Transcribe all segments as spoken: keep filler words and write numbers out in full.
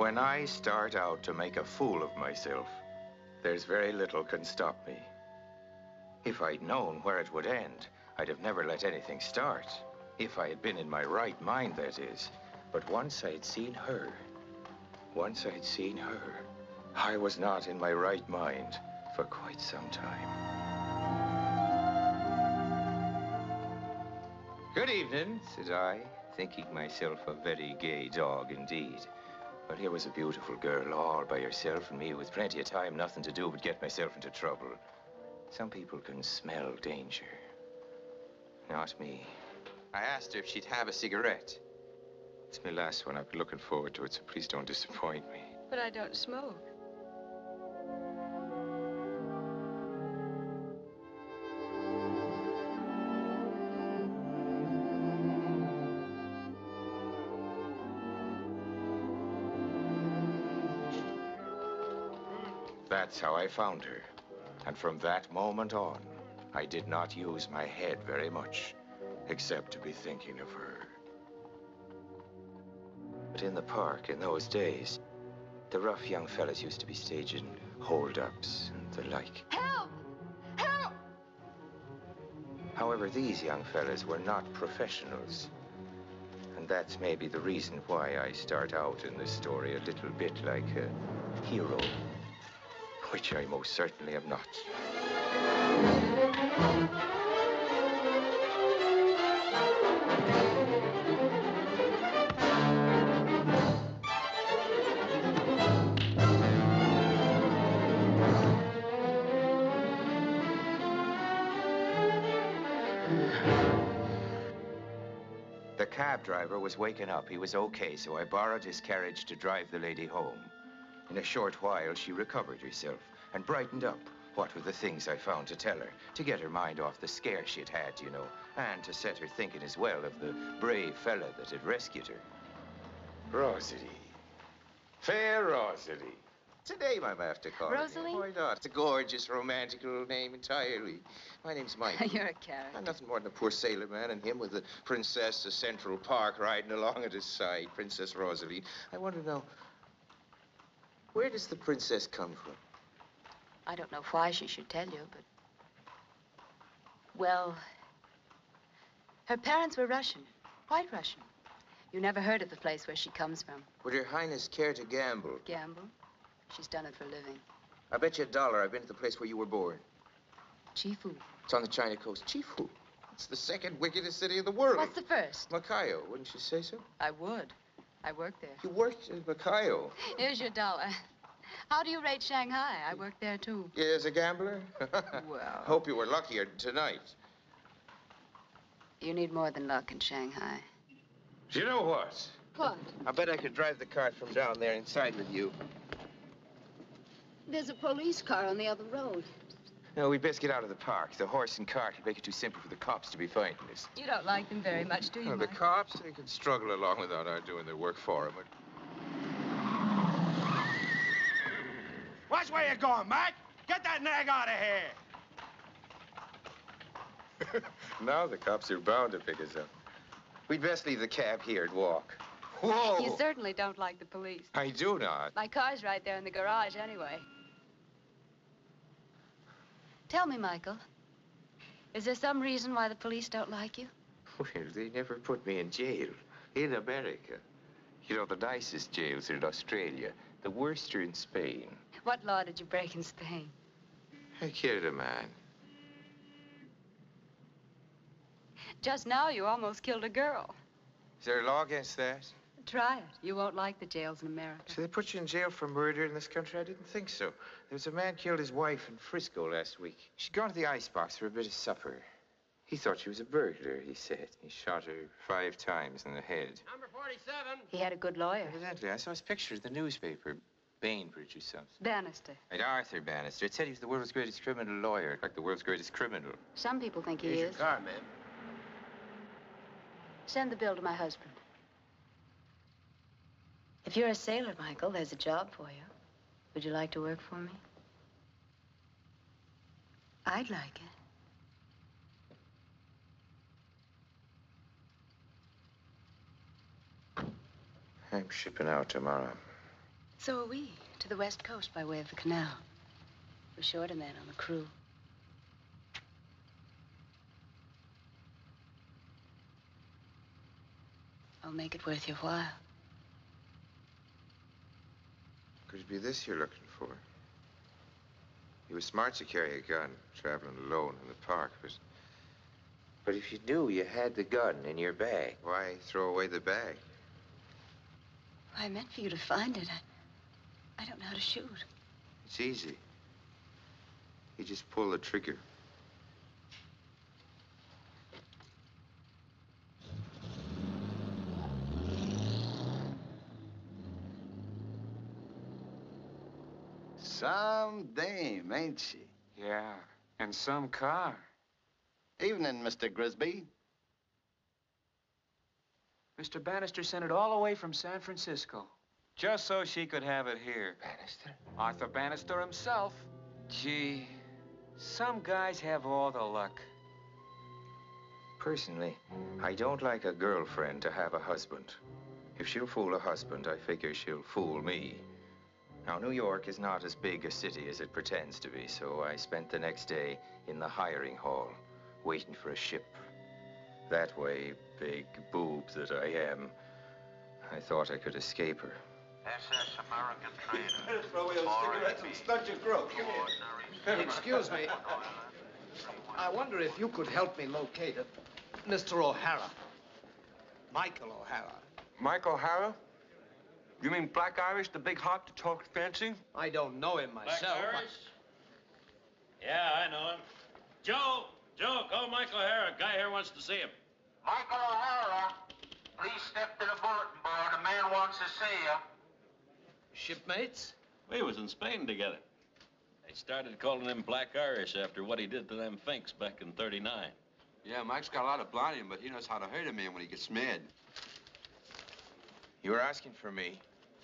When I start out to make a fool of myself, there's very little can stop me. If I'd known where it would end, I'd have never let anything start. If I had been in my right mind, that is. But once I'd seen her, once I'd seen her, I was not in my right mind for quite some time. Good evening, said I, thinking myself a very gay dog indeed. But here was a beautiful girl all by herself and me with plenty of time, nothing to do but get myself into trouble. Some people can smell danger. Not me. I asked her if she'd have a cigarette. It's my last one. I've been looking forward to it, so please don't disappoint me. But I don't smoke. That's how I found her. And from that moment on, I did not use my head very much, except to be thinking of her. But in the park, in those days, the rough young fellas used to be staging hold-ups and the like. Help! Help! However, these young fellas were not professionals. And that's maybe the reason why I start out in this story a little bit like a hero. Which I most certainly am not. The cab driver was waking up. He was okay, so I borrowed his carriage to drive the lady home. In a short while, she recovered herself and brightened up. What were the things I found to tell her, to get her mind off the scare she'd had, you know, and to set her thinking as well of the brave fella that had rescued her. Rosalie. Fair Rosalie. It's a name I'm after calling. Rosalie? Why not? It's a gorgeous, romantic little name entirely. My name's Mike. You're a character. I'm nothing more than a poor sailor man, and him with the princess of Central Park riding along at his side, Princess Rosalie. I want to know, where does the princess come from? I don't know why she should tell you, but... Well, her parents were Russian, quite Russian. You never heard of the place where she comes from. Would Your Highness care to gamble? Gamble? She's done it for a living. I bet you a dollar I've been to the place where you were born. Chifu. It's on the China coast. Chifu. It's the second wickedest city in the world. What's the first? Macayo, wouldn't you say so? I would. I worked there. You worked in Macayo? Here's your dollar. How do you rate Shanghai? I worked there, too. Yeah, as a gambler? Well... Hope you were luckier tonight. You need more than luck in Shanghai. Do you know what? What? I bet I could drive the cart from down there inside with you. There's a police car on the other road. No, we'd best get out of the park. The horse and cart would make it too simple for the cops to be finding us. You don't like them very much, do you, No, the Mike? cops, they can struggle along without our doing their work for them. Watch where you're going, Mike. Get that nag out of here. Now the cops are bound to pick us up. We'd best leave the cab here and walk. Whoa! You certainly don't like the police. I do not. My car's right there in the garage anyway. Tell me, Michael, is there some reason why the police don't like you? Well, they never put me in jail. In America. You know, the nicest jails are in Australia. The worst are in Spain. What law did you break in Spain? I killed a man. Just now, you almost killed a girl. Is there a law against that? Try it. You won't like the jails in America. So they put you in jail for murder in this country? I didn't think so. There was a man killed his wife in Frisco last week. She'd gone to the icebox for a bit of supper. He thought she was a burglar, he said. He shot her five times in the head. Number forty-seven. He had a good lawyer. Evidently. I saw his picture in the newspaper. Bainbridge or something. Bannister. Right, Arthur Bannister. It said he was the world's greatest criminal lawyer. Like the world's greatest criminal. Some people think he Here's is. your car, ma'am. Send the bill to my husband. If you're a sailor, Michael, there's a job for you. Would you like to work for me? I'd like it. I'm shipping out tomorrow. So are we, to the west coast by way of the canal. We're short a man on the crew. I'll make it worth your while. Could it be this you're looking for? You were smart to carry a gun, traveling alone in the park, but... But if you knew you had the gun in your bag, why throw away the bag? I meant for you to find it. I, I don't know how to shoot. It's easy. You just pull the trigger. Some dame, ain't she? Yeah, and some car. Evening, Mister Grisby. Mister Bannister sent it all the way from San Francisco, just so she could have it here. Bannister? Arthur Bannister himself. Gee, some guys have all the luck. Personally, I don't like a girlfriend to have a husband. If she'll fool a husband, I figure she'll fool me. Now, New York is not as big a city as it pretends to be, so I spent the next day in the hiring hall, waiting for a ship. That way, big boob that I am, I thought I could escape her. S S American trainer. Throw away those cigarettes and stunt your throat. Come here. Excuse me. I wonder if you could help me locate it. Mister O'Hara. Michael O'Hara. Mike O'Hara? You mean Black Irish, the big hot that talks fancy? I don't know him myself. Black Irish? Yeah, I know him. Joe! Joe, call Mike O'Hara. Guy here wants to see him. Michael O'Hara, please step to the bulletin board. A man wants to see you. Shipmates? We was in Spain together. They started calling him Black Irish after what he did to them Finks back in thirty-nine. Yeah, Mike's got a lot of blood in him, but he knows how to hurt a man when he gets mad. You were asking for me,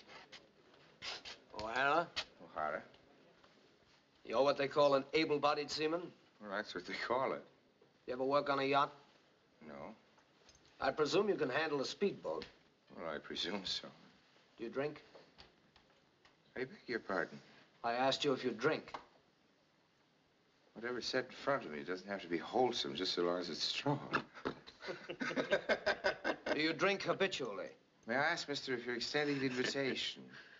O'Hara? O'Hara. You're what they call an able-bodied seaman? Well, that's what they call it. You ever work on a yacht? No. I presume you can handle a speedboat. Well, I presume so. Do you drink? I beg your pardon. I asked you if you drink. Whatever's set in front of me doesn't have to be wholesome, just so long as it's strong. Do you drink habitually? May I ask, mister, if you're extending the invitation?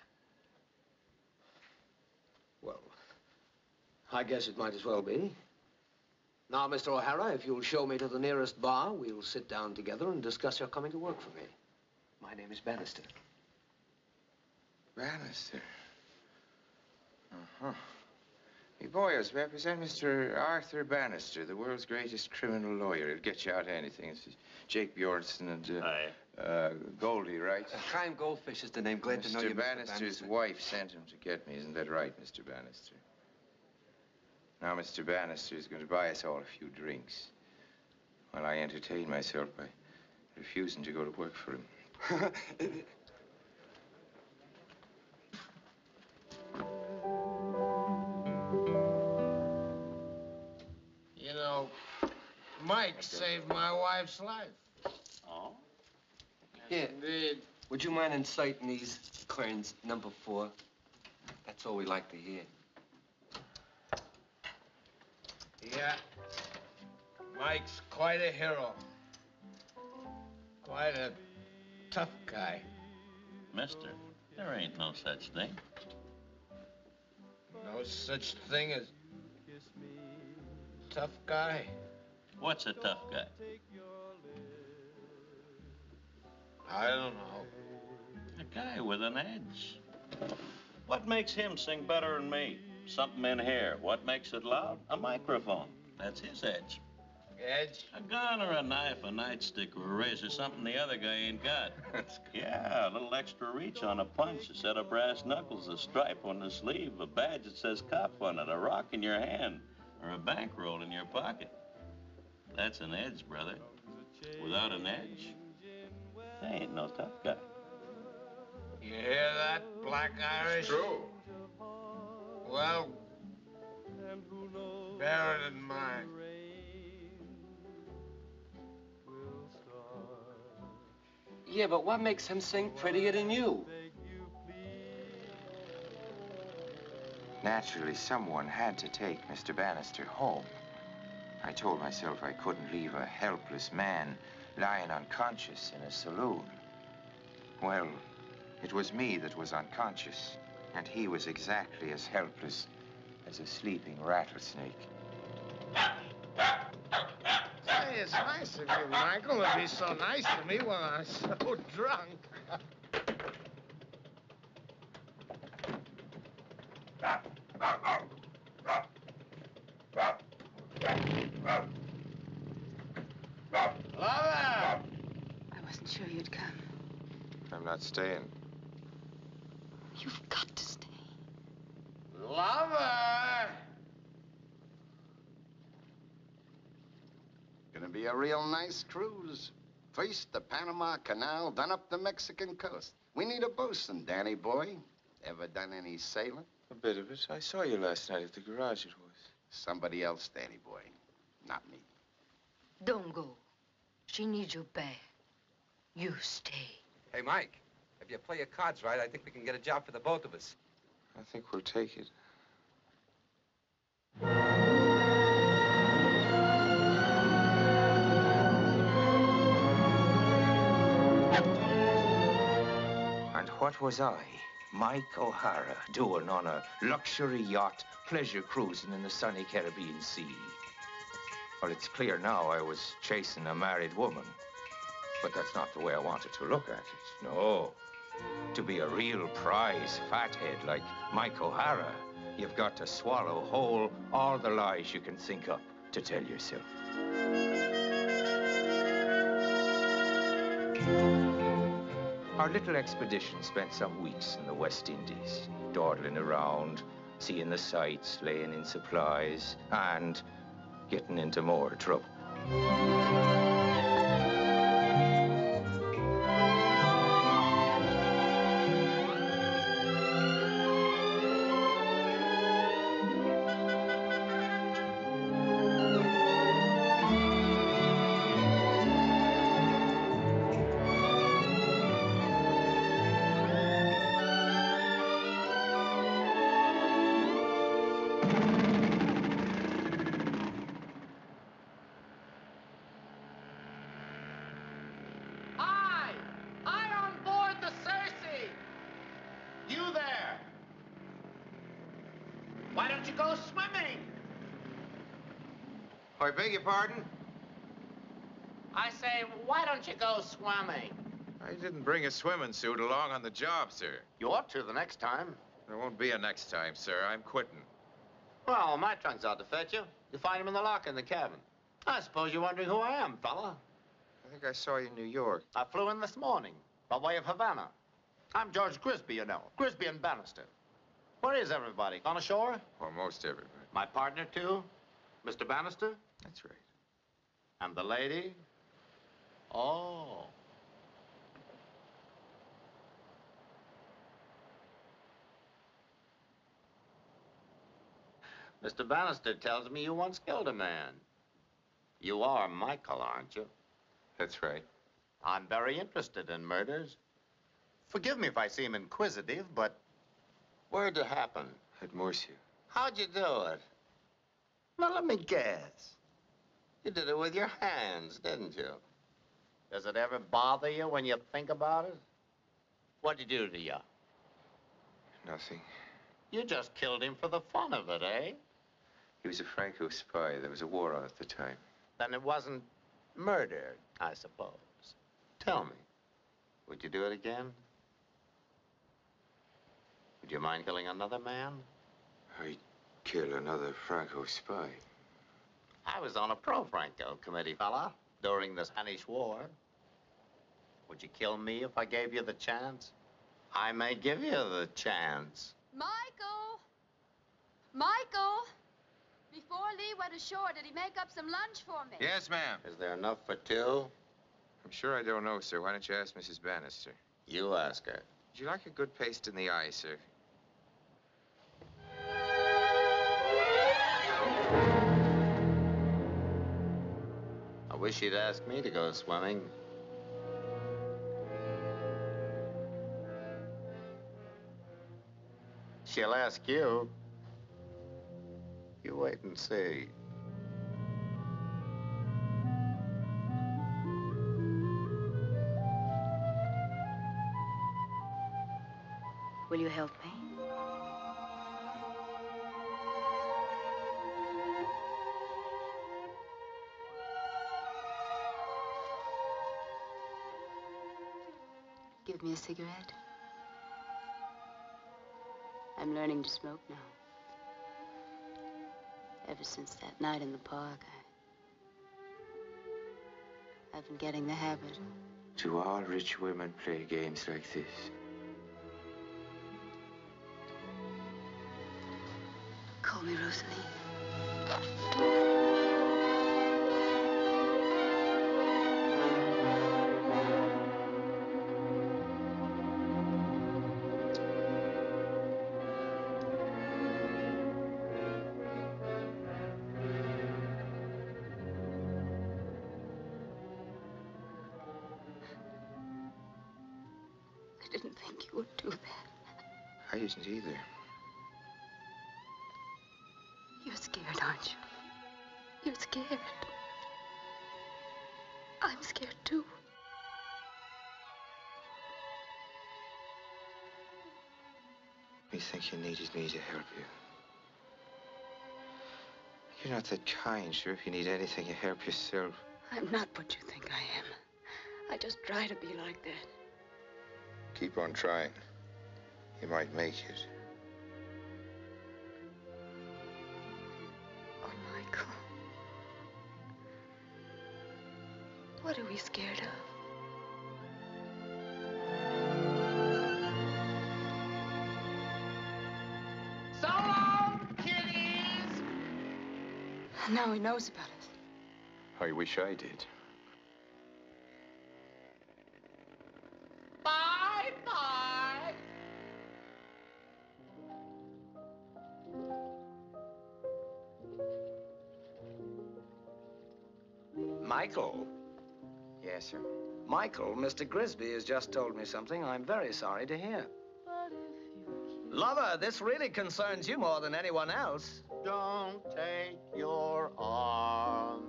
Well, I guess it might as well be. Now, Mister O'Hara, if you'll show me to the nearest bar, we'll sit down together and discuss your coming to work for me. My name is Bannister. Bannister? Uh-huh. Me boys, represent Mister Arthur Bannister, the world's greatest criminal lawyer. He'll get you out anything. It's Jake Bjornsson and uh, Aye. uh, Goldie, right? Uh, Chaim Goldfish is the name. Glad to know Mister you, Mister Bannister's Bannister. wife sent him to get me. Isn't that right, Mister Bannister? Now, Mister Bannister is going to buy us all a few drinks while I entertain myself by refusing to go to work for him. You know, Mike saved my wife's life. Oh? Here. Indeed. Would you mind inciting these Clarence number four? That's all we like to hear. Yeah. Mike's quite a hero. Quite a tough guy. Mister, there ain't no such thing. No such thing as tough guy. What's a tough guy? I don't know. A guy with an edge. What makes him sing better than me? Something in here. What makes it loud? A microphone. That's his edge. Edge? A gun or a knife, a nightstick or a razor, something the other guy ain't got. That's good. Yeah, a little extra reach on a punch, a set of brass knuckles, a stripe on the sleeve, a badge that says cop on it, a rock in your hand, or a bankroll in your pocket. That's an edge, brother. Without an edge, there ain't no tough guy. You hear that, Black Irish? True. Well, bear it in mind. Yeah, but what makes him sing prettier than you? Naturally, someone had to take Mister Bannister home. I told myself I couldn't leave a helpless man lying unconscious in a saloon. Well, it was me that was unconscious, and he was exactly as helpless as a sleeping rattlesnake. Say, it's nice of you, Michael, to be so nice to me when I'm so drunk. I wasn't sure you'd come. I'm not staying. You've got to stay. Lover! Gonna be a real nice cruise. First the Panama Canal, then up the Mexican coast. We need a bosun, Danny boy. Ever done any sailing? A bit of it. I saw you last night at the garage, it was. Somebody else, Danny boy. Not me. Don't go. She needs you back. You stay. Hey, Mike, if you play your cards right, I think we can get a job for the both of us. I think we'll take it. And what was I, Mike O'Hara, doing on a luxury yacht, pleasure cruising in the sunny Caribbean Sea? Well, it's clear now I was chasing a married woman. But that's not the way I wanted to look at it. No. To be a real prize fathead like Mike O'Hara, you've got to swallow whole all the lies you can think up to tell yourself. Our little expedition spent some weeks in the West Indies, dawdling around, seeing the sights, laying in supplies, and getting into more trouble. I beg your pardon? I say, why don't you go swimming? I didn't bring a swimming suit along on the job, sir. You ought to the next time. There won't be a next time, sir. I'm quitting. Well, my trunk's out to fetch you. You find him in the locker in the cabin. I suppose you're wondering who I am, fella. I think I saw you in New York. I flew in this morning, by way of Havana. I'm George Grisby, you know. Grisby and Bannister. Where is everybody? Gone ashore? Almost everybody. My partner, too? Mister Bannister? That's right. And the lady? Oh. Mister Bannister tells me you once killed a man. You are Michael, aren't you? That's right. I'm very interested in murders. Forgive me if I seem inquisitive, but where'd it happen? At Corsia. How'd you do it? Now, let me guess. You did it with your hands, didn't you? Does it ever bother you when you think about it? What'd you do to you? Nothing. You just killed him for the fun of it, eh? He was a Franco spy. There was a war on at the time. Then it wasn't murder, I suppose. Tell me, would you do it again? Would you mind killing another man? I'd kill another Franco spy. I was on a pro-Franco committee, fella, during the Spanish War. Would you kill me if I gave you the chance? I may give you the chance. Michael! Michael! Before Lee went ashore, did he make up some lunch for me? Yes, ma'am. Is there enough for two? I'm sure I don't know, sir. Why don't you ask Missus Bannister? You ask her. Would you like a good paste in the eye, sir? I wish you'd ask me to go swimming. She'll ask you. You wait and see. Will you help me? Give me a cigarette. I'm learning to smoke now. Ever since that night in the park, I... I've been getting the habit. Do all rich women play games like this? Call me Rosalie. I didn't think you would do that. I didn't either. You're scared, aren't you? You're scared. I'm scared, too. You think you needed me to help you? You're not that kind, sure. If you need anything, you help yourself. I'm not what you think I am. I just try to be like that. Keep on trying. You might make it. Oh, Michael. What are we scared of? So long, kiddies! Now he knows about us. I wish I did. Bye-bye. Michael. Yes, sir. Michael, Mister Grisby has just told me something I'm very sorry to hear. Lover, this really concerns you more than anyone else. Don't take your arms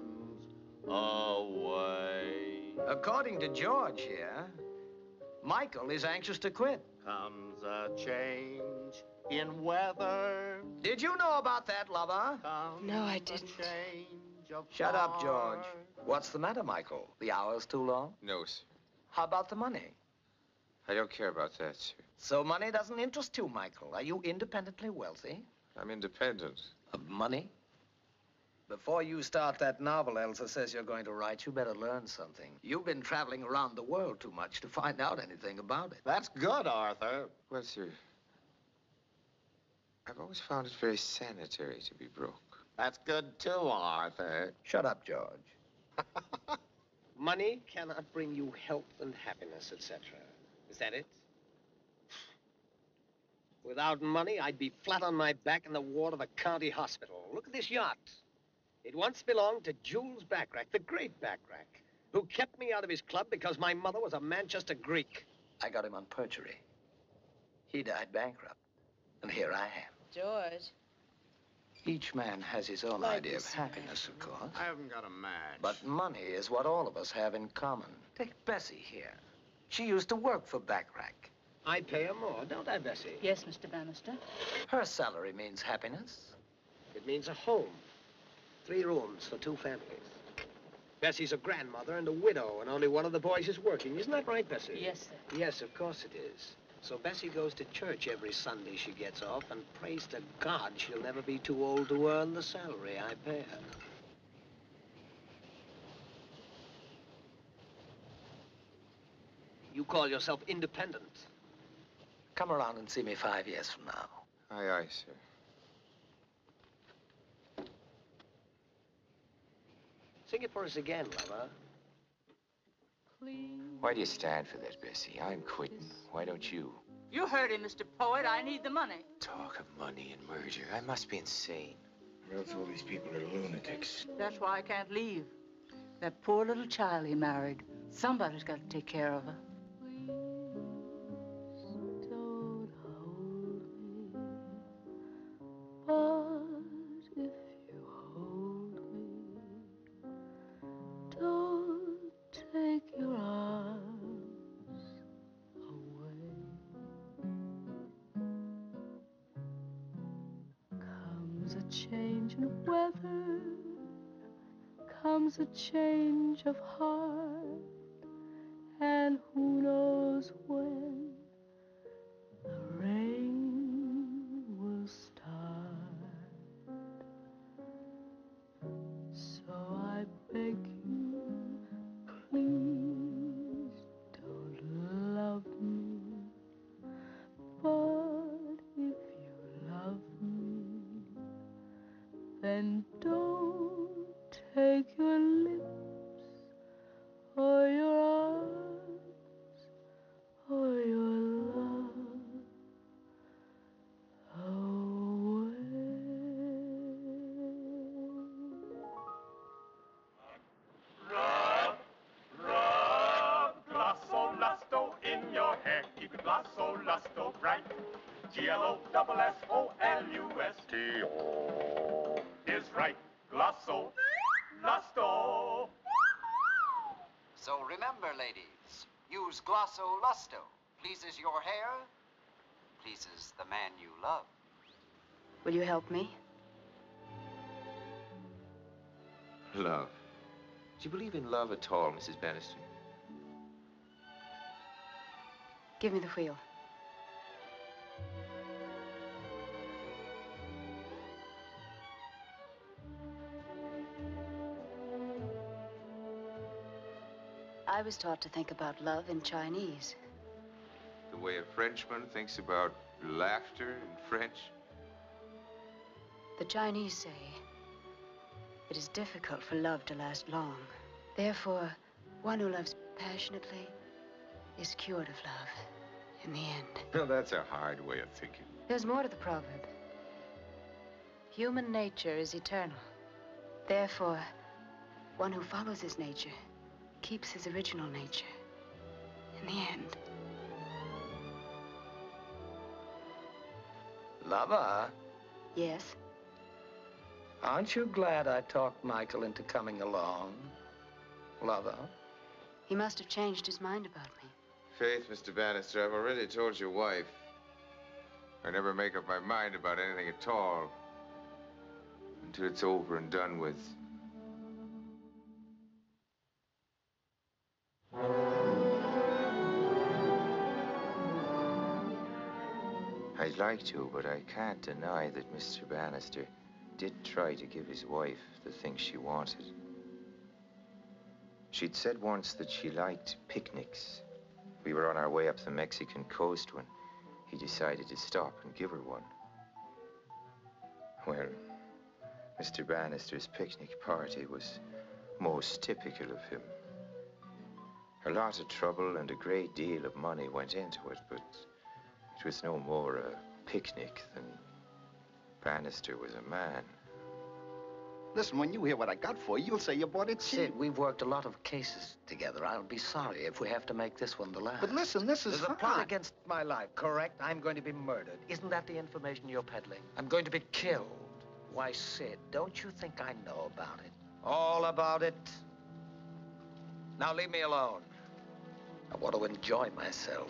away. According to George here, Michael is anxious to quit. Comes a change in weather. Did you know about that, lover? Comes No, I a didn't. change of Shut up, George. heart. What's the matter, Michael? The hour's too long? No, sir. How about the money? I don't care about that, sir. So money doesn't interest you, Michael. Are you independently wealthy? I'm independent. Of money? Before you start that novel Elsa says you're going to write, you better learn something. You've been traveling around the world too much to find out anything about it. That's good, Arthur. Well, sir, I've always found it very sanitary to be broke. That's good too, Arthur. Shut up, George. Money cannot bring you health and happiness, et cetera. Is that it? Without money, I'd be flat on my back in the ward of the county hospital. Look at this yacht. It once belonged to Jules Backrack, the great Backrack, who kept me out of his club because my mother was a Manchester Greek. I got him on perjury. He died bankrupt, and here I am. George. Each man has his own Like idea of this happiness, of course. I haven't got a match. But money is what all of us have in common. Take Bessie here. She used to work for Backrack. I pay her more, don't I, Bessie? Yes, Mister Bannister. Her salary means happiness. It means a home. Three rooms for two families. Bessie's a grandmother and a widow, and only one of the boys is working. Isn't that right, Bessie? Yes, sir. Yes, of course it is. So Bessie goes to church every Sunday she gets off, and prays to God she'll never be too old to earn the salary I pay her. You call yourself independent. Come around and see me five years from now. Aye, aye, sir. Sing it for us again, lover. Why do you stand for that, Bessie? I'm quitting. Why don't you? You heard him, Mister Poet. I need the money. Talk of money and murder. I must be insane. Or else all these people are lunatics. That's why I can't leave. That poor little child he married. Somebody's got to take care of her. Don't hold me, but if change in weather comes a change of heart, and who knows when the rain will start. So I beg you, please don't love me, but if you love me, then don't take your lips or your arms or your love away. Rub, rub, Glosso Lusto in your hair. Keep it Glosso Lusto bright. G L O S S O L U S T O is right. Glosso Lusto. So remember, ladies, use Glosso Lusto. Pleases your hair, pleases the man you love. Will you help me? Love. Do you believe in love at all, Missus Bannister? Give me the wheel. I was taught to think about love in Chinese. The way a Frenchman thinks about laughter in French? The Chinese say it is difficult for love to last long. Therefore, one who loves passionately is cured of love in the end. Well, that's a hard way of thinking. There's more to the proverb. Human nature is eternal. Therefore, one who follows his nature keeps his original nature in the end. Lover? Yes? Aren't you glad I talked Michael into coming along? Lover? He must have changed his mind about me. Faith, Mister Bannister, I've already told your wife. I never make up my mind about anything at all until it's over and done with. I'd like to, but I can't deny that Mister Bannister did try to give his wife the things she wanted. She'd said once that she liked picnics. We were on our way up the Mexican coast when he decided to stop and give her one. Well, Mister Bannister's picnic party was most typical of him. A lot of trouble and a great deal of money went into it, but it was no more a picnic than Bannister was a man. Listen, when you hear what I got for you, you'll say you bought it cheap. Sid, we've worked a lot of cases together. I'll be sorry if we have to make this one the last. But listen, this is There's a hot. plot against my life, correct? I'm going to be murdered. Isn't that the information you're peddling? I'm going to be killed. Why, Sid, don't you think I know about it? All about it? Now leave me alone. I want to enjoy myself.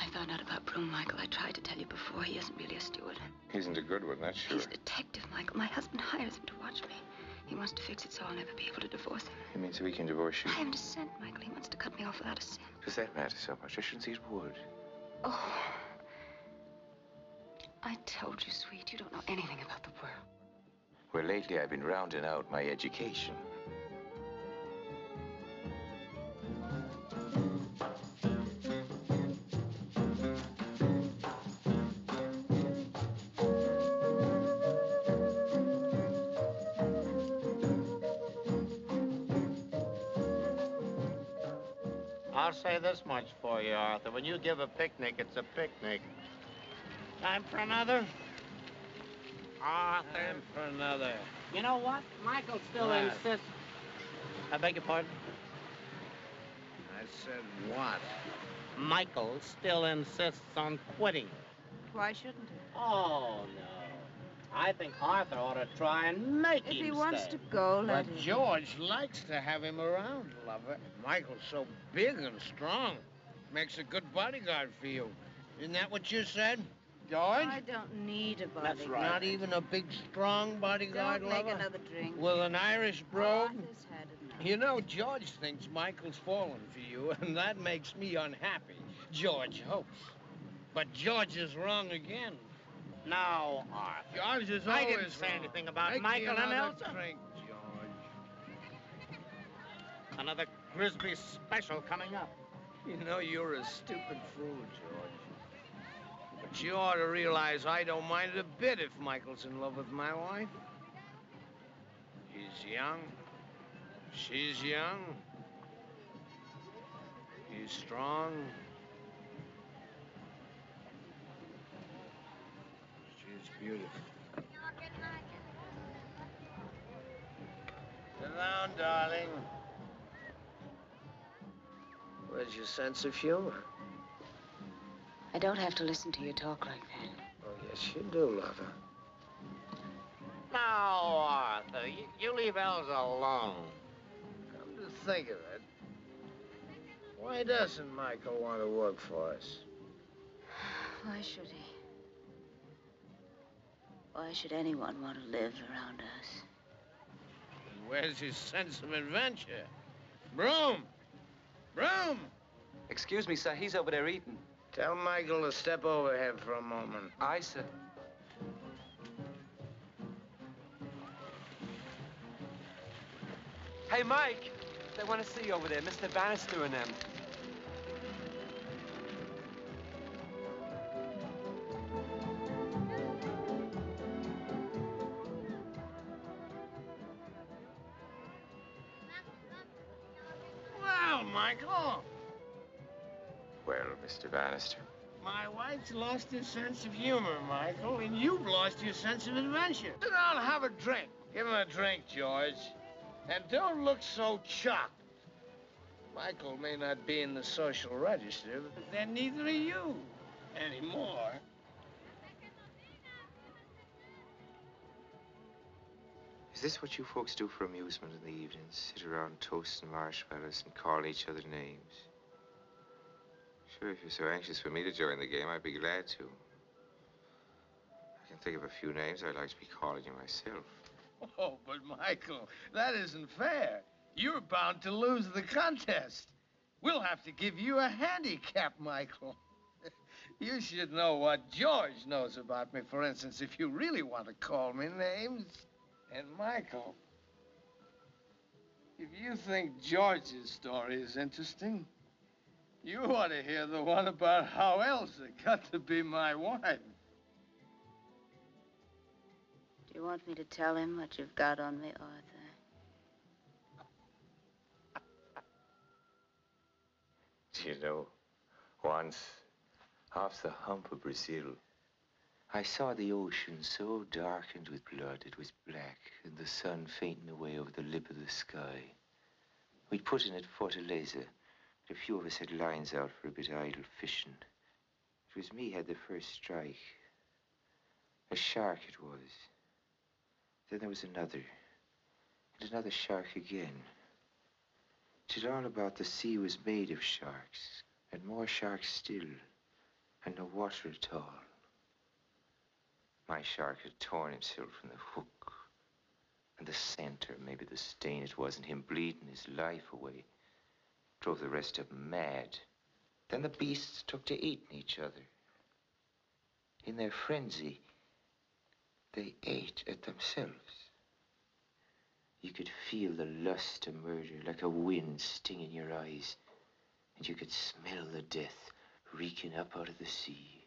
I found out about Broom, Michael. I tried to tell you before. He isn't really a steward. He isn't a good one, that's sure. He's a detective, Michael. My husband hires him to watch me. He wants to fix it so I'll never be able to divorce him. He means we can divorce you. I haven't a cent, Michael. He wants to cut me off without a cent. Does that matter so much? I shouldn't see it would. Oh. I told you, sweet, you don't know anything about the world. Well, lately I've been rounding out my education. I'll say this much for you, Arthur. When you give a picnic, it's a picnic. Time for another? Arthur. Time for another. You know what? Michael still What? insists. I beg your pardon? I said what? Michael still insists on quitting. Why shouldn't he? Oh, no. I think Arthur ought to try and make If him he wants stay. to go, let But him. George likes to have him around, lover. Michael's so big and strong. Makes a good bodyguard for you. Isn't that what you said, George? I don't need a bodyguard. That's right. Not even a big, strong bodyguard, Don't make lover? another drink. With an Irish brogue? Arthur's had enough. You know, George thinks Michael's fallen for you, and that makes me unhappy. George hopes. But George is wrong again. No, Arthur. George is I always didn't say wrong. anything about Make Michael me and another Elsa. drink, George. Another Grisby special coming up. You know you're a stupid fool, George. But you ought to realize I don't mind it a bit if Michael's in love with my wife. He's young. She's young. He's strong. She's beautiful. Sit down, darling. Where's your sense of humor? I don't have to listen to you talk like that. Oh, yes, you do, lover. No, Arthur. You, you leave Elsa alone. Come to think of it, why doesn't Michael want to work for us? Why should he? Why should anyone want to live around us? And where's his sense of adventure? Broom! Broom! Excuse me, sir. He's over there eating. Tell Michael to step over here for a moment. Aye, sir. Hey, Mike. They want to see you over there. Mister Bannister and them. Well, Michael. Well, Mister Bannister. My wife's lost her sense of humor, Michael, and you've lost your sense of adventure. Sit down and have a drink. Give him a drink, George. And don't look so shocked. Michael may not be in the social register, but then neither are you anymore. Is this what you folks do for amusement in the evenings? Sit around toasting marshmallows and call each other names? Sure, if you're so anxious for me to join the game, I'd be glad to. I can think of a few names I'd like to be calling you myself. Oh, but Michael, that isn't fair. You're bound to lose the contest. We'll have to give you a handicap, Michael. You should know what George knows about me, for instance, if you really want to call me names. And Michael, if you think George's story is interesting, you ought to hear the one about how Elsa got to be my wife. Do you want me to tell him what you've got on me, Arthur? Do you know, once, off the hump of Brazil, I saw the ocean so darkened with blood it was black, and the sun fainting away over the lip of the sky. We'd put in at Fortaleza, but a few of us had lines out for a bit of idle fishing. It was me had the first strike. A shark it was. Then there was another, and another shark again. It all about the sea was made of sharks, and more sharks still. and no water at all. My shark had torn himself from the hook. And the scent, or maybe the stain, it wasn't him bleeding his life away. Drove the rest of them mad. Then the beasts took to eating each other. In their frenzy, they ate at themselves. You could feel the lust of murder like a wind stinging your eyes. And you could smell the death reeking up out of the sea.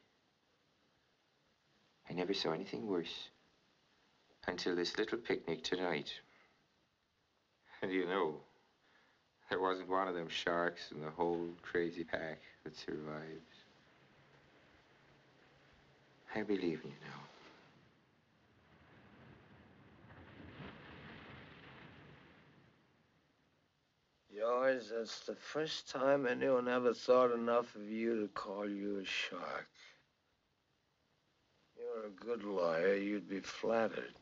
I never saw anything worse until this little picnic tonight. And you know, there wasn't one of them sharks in the whole crazy pack that survives. I believe in you now. George, that's the first time anyone ever thought enough of you to call you a shark. You're a good lawyer. You'd be flattered.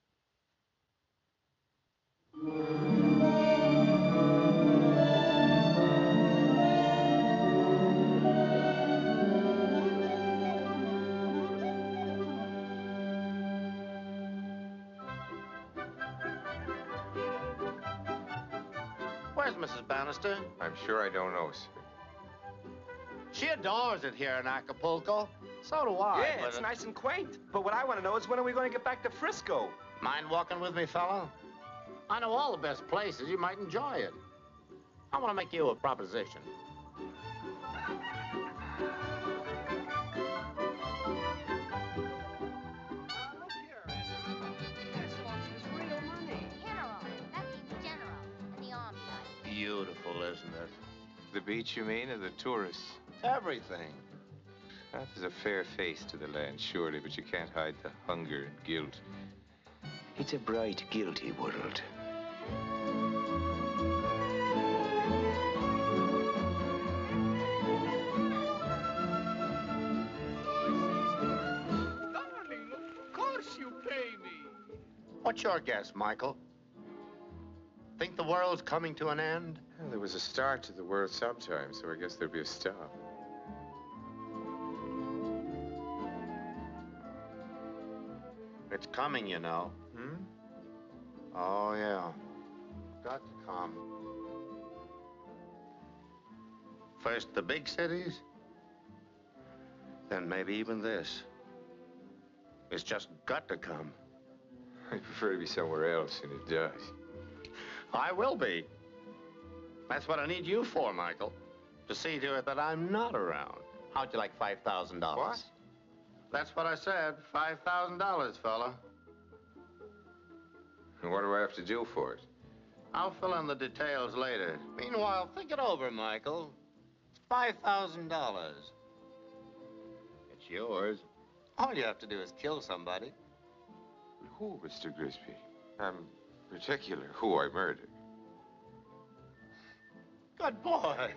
Where's Missus Bannister? I'm sure I don't know, sir. She adores it here in Acapulco. So do I. Yeah, but it's it- nice and quaint. But what I want to know is when are we going to get back to Frisco? Mind walking with me, fellow? I know all the best places. You might enjoy it. I want to make you a proposition. Beautiful, isn't it? The beach, you mean, or the tourists? Everything. That is a fair face to the land, surely, but you can't hide the hunger and guilt. It's a bright, guilty world. Darling, of course you pay me. What's your guess, Michael? Think the world's coming to an end? Well, there was a start to the world sometime, so I guess there'll be a stop. It's coming, you know. Hmm? Oh, yeah. Got to come. First the big cities, then maybe even this. It's just got to come. I prefer to be somewhere else, and it does. I will be. That's what I need you for, Michael. To see to it that I'm not around. How'd you like five thousand dollars? What? That's what I said. five thousand dollars, fella. And what do I have to do for it? I'll fill in the details later. Meanwhile, think it over, Michael. It's five thousand dollars. It's yours. All you have to do is kill somebody. Who, Mister Grisby? I'm particular who I murder. Good boy.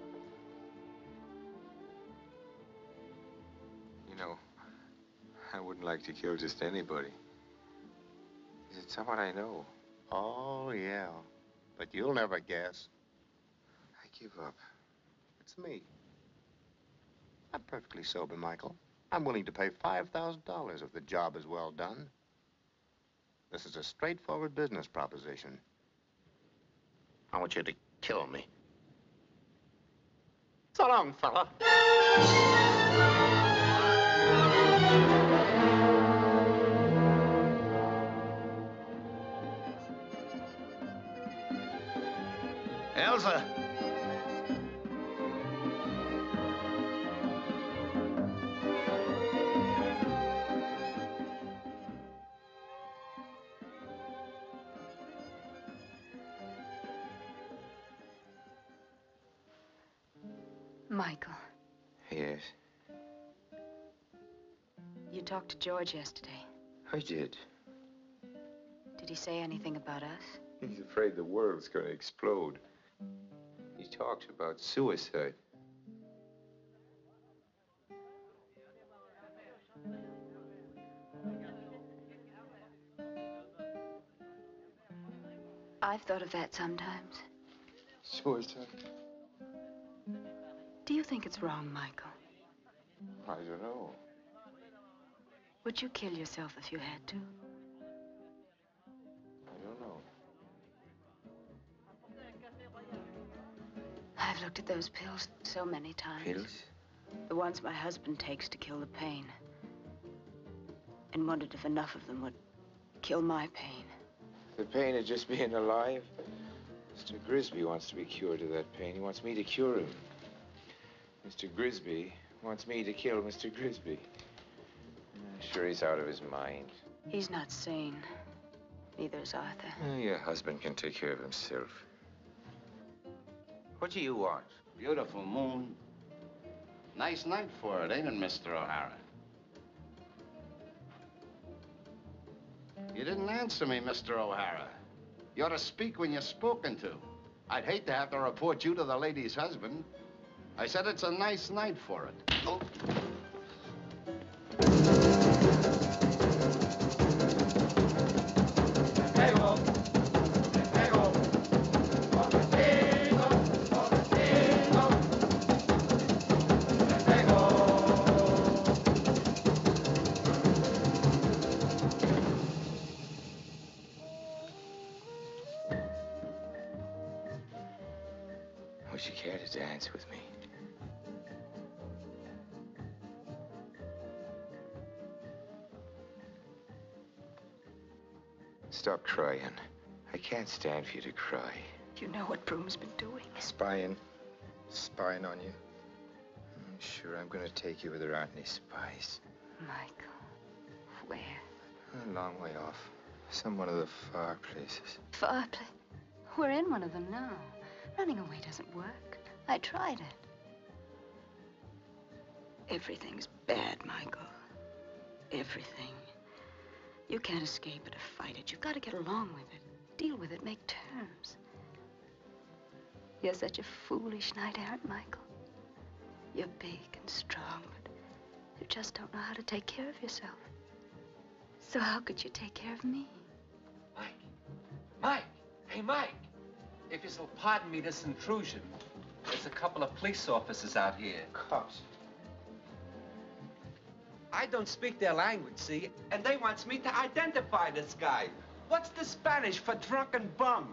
You know, I wouldn't like to kill just anybody. It's someone I know. Oh, yeah. But you'll never guess. I give up. It's me. I'm perfectly sober, Michael. I'm willing to pay five thousand dollars if the job is well done. This is a straightforward business proposition. I want you to kill me. So long, fella. Elsa. Michael, Yes, you talked to George yesterday. I did. Did he say anything about us? He's afraid the world's going to explode. He talked about suicide. I've thought of that sometimes. Suicide? Do you think it's wrong, Michael? I don't know. Would you kill yourself if you had to? I don't know. I've looked at those pills so many times. Pills? The ones my husband takes to kill the pain. And wondered if enough of them would kill my pain. The pain of just being alive? Mister Grisby wants to be cured of that pain. He wants me to cure him. Mister Grisby wants me to kill Mister Grisby. I'm sure he's out of his mind. He's not sane. Neither is Arthur. Oh, your husband can take care of himself. What do you want? Beautiful moon. Nice night for it, ain't it, Mister O'Hara? You didn't answer me, Mister O'Hara. You ought to speak when you're spoken to. I'd hate to have to report you to the lady's husband. I said it's a nice night for it. Oh. Would you care to dance with me? Stop crying. I can't stand for you to cry. You know what Broom's been doing? Spying. Spying on you. I'm sure I'm going to take you where there aren't any spies. Michael, where? A long way off. Some one of the far places. Far place? We're in one of them now. Running away doesn't work. I tried it. Everything's bad, Michael. Everything. You can't escape it or fight it. You've got to get along with it. Deal with it. Make terms. You're such a foolish knight-errant, Michael. You're big and strong, but you just don't know how to take care of yourself. So how could you take care of me? Mike. Mike. Hey, Mike. If you'll pardon me this intrusion, there's a couple of police officers out here. Cops? I don't speak their language, see? And they wants me to identify this guy. What's the Spanish for drunken bum?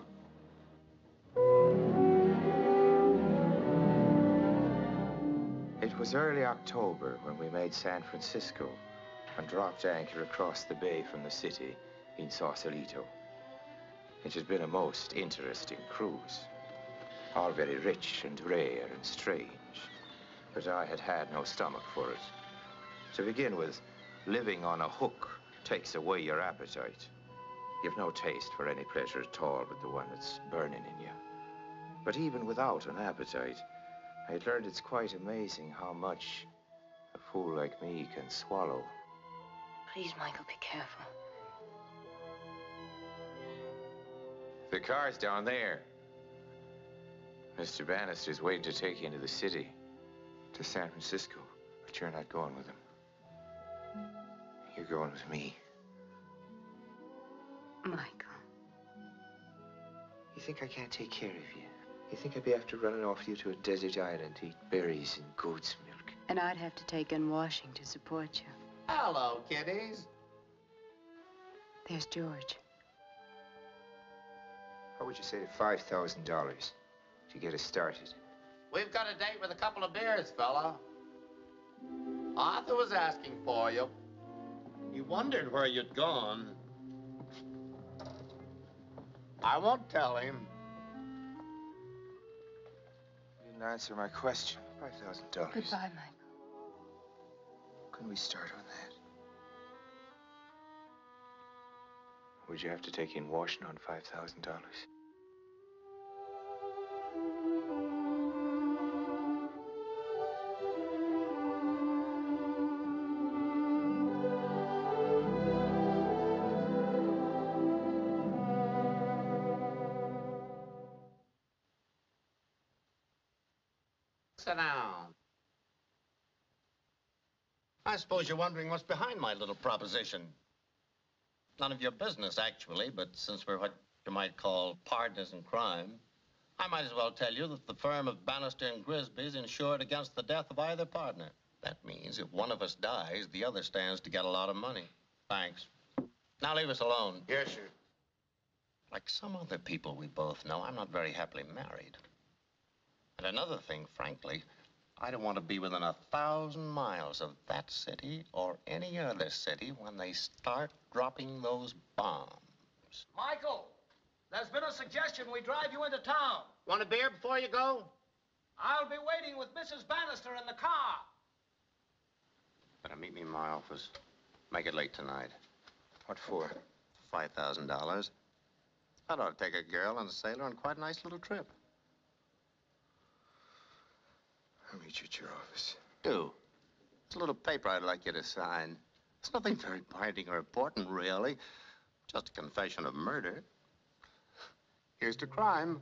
It was early October when we made San Francisco and dropped anchor across the bay from the city in Sausalito. It had been a most interesting cruise. All very rich and rare and strange. But I had had no stomach for it. To begin with, living on a hook takes away your appetite. You've no taste for any pleasure at all but the one that's burning in you. But even without an appetite, I'd learned it's quite amazing how much a fool like me can swallow. Please, Michael, be careful. The car's down there. Mister Bannister's waiting to take you into the city, to San Francisco, but you're not going with him. You're going with me. Michael. You think I can't take care of you? You think I'd be after running off you to a desert island to eat berries and goat's milk? And I'd have to take in washing to support you. Hello, kiddies. There's George. What would you say to five thousand dollars to get us started? We've got a date with a couple of beers, fella. Arthur was asking for you. He wondered where you'd gone. I won't tell him. You didn't answer my question. five thousand dollars. Goodbye, Michael. Couldn't we start on that? Would you have to take in washing on five thousand dollars? Sit down. I suppose you're wondering what's behind my little proposition. None of your business, actually, but since we're what you might call partners in crime, I might as well tell you that the firm of Bannister and Grisby is insured against the death of either partner. That means if one of us dies, the other stands to get a lot of money. Thanks. Now leave us alone. Yes, sir. Like some other people we both know, I'm not very happily married. And another thing, frankly, I don't want to be within a thousand miles of that city or any other city when they start dropping those bombs. Michael, there's been a suggestion we drive you into town. Want a beer before you go? I'll be waiting with Missus Bannister in the car. Better meet me in my office. Make it late tonight. What for? Five thousand dollars. That ought to take a girl and a sailor on quite a nice little trip. I'll meet you at your office. Do. It's a little paper I'd like you to sign. It's nothing very binding or important, really. Just a confession of murder. Here's to crime.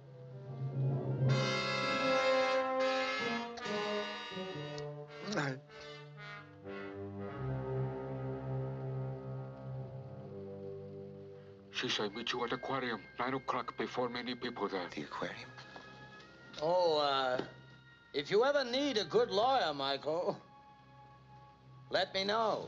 She said meet you at the aquarium, nine o'clock before many people there. The aquarium? Oh, uh, if you ever need a good lawyer, Michael, let me know.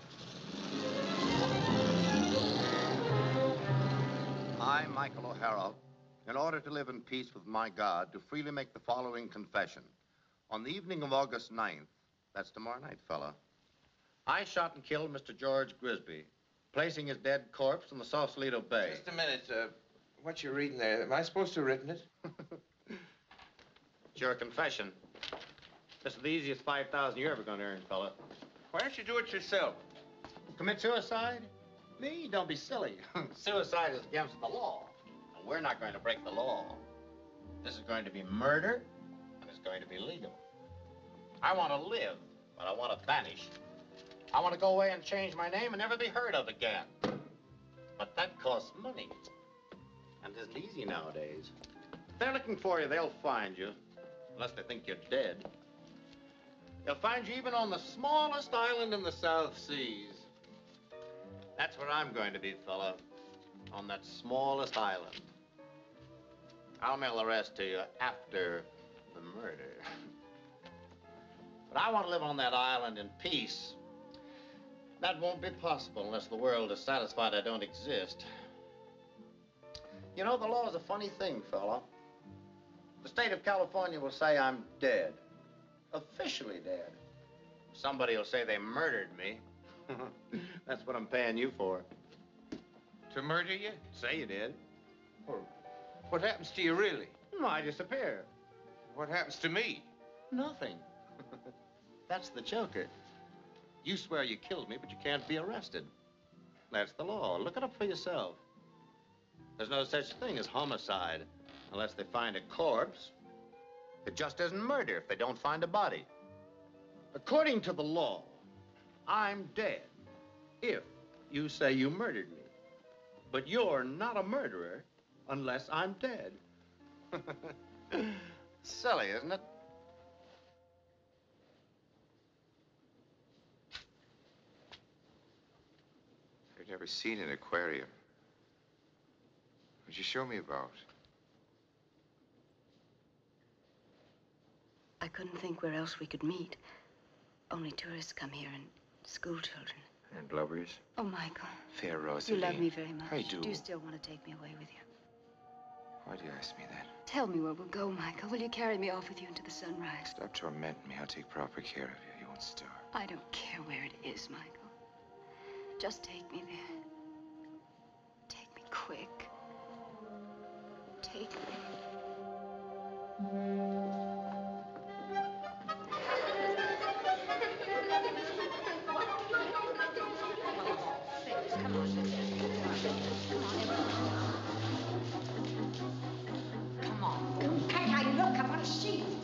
I, Michael O'Hara, in order to live in peace with my God, do freely make the following confession. On the evening of August ninth, that's tomorrow night, fella, I shot and killed Mister George Grisby, placing his dead corpse in the Sausalito Bay. Just a minute. Uh, what you reading there? Am I supposed to have written it? It's your confession. This is the easiest five thousand you're ever going to earn, fella. Why don't you do it yourself? Commit suicide? Me? Don't be silly. Suicide is against the law. And we're not going to break the law. This is going to be murder, and it's going to be legal. I want to live, but I want to vanish. I want to go away and change my name and never be heard of again. But that costs money. And it isn't easy nowadays. If they're looking for you, they'll find you. Unless they think you're dead. They'll find you even on the smallest island in the South Seas. That's where I'm going to be, fella. On that smallest island. I'll mail the rest to you after the murder. But I want to live on that island in peace. That won't be possible unless the world is satisfied I don't exist. You know, the law is a funny thing, fella. The state of California will say I'm dead. Officially dead. Somebody will say they murdered me. That's what I'm paying you for. To murder you? Say you did. Well, what happens to you, really? No, I disappear. What happens to me? Nothing. That's the joker. You swear you killed me, but you can't be arrested. That's the law. Look it up for yourself. There's no such thing as homicide unless they find a corpse. It just isn't murder if they don't find a body. According to the law, I'm dead if you say you murdered me. But you're not a murderer unless I'm dead. Silly, isn't it? I've never seen an aquarium. Would you show me about? I couldn't think where else we could meet. Only tourists come here and school children. And lovers? Oh, Michael. Fair Rosalie. You love me very much. I do. Do you still want to take me away with you? Why do you ask me that? Tell me where we'll go, Michael. Will you carry me off with you into the sunrise? Stop tormenting me. I'll take proper care of you. You won't starve. I don't care where it is, Michael. Just take me there. Take me quick. Take me. Come on, Come on. Hey, hey, look, I want to see you.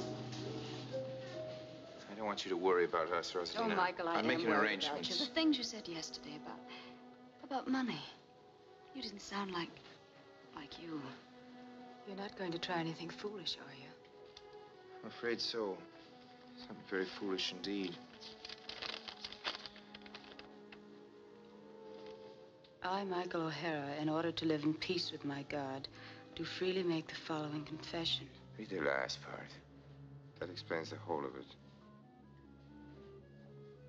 I don't want you to worry about us, Rosalie. Oh, now. Michael, I I'm am making worried arrangements. about you. The things you said yesterday about, about money. You didn't sound like, like you. You're not going to try anything foolish, are you? I'm afraid so. Something very foolish indeed. I, Michael O'Hara, in order to live in peace with my God, do freely make the following confession. Read the last part. That explains the whole of it.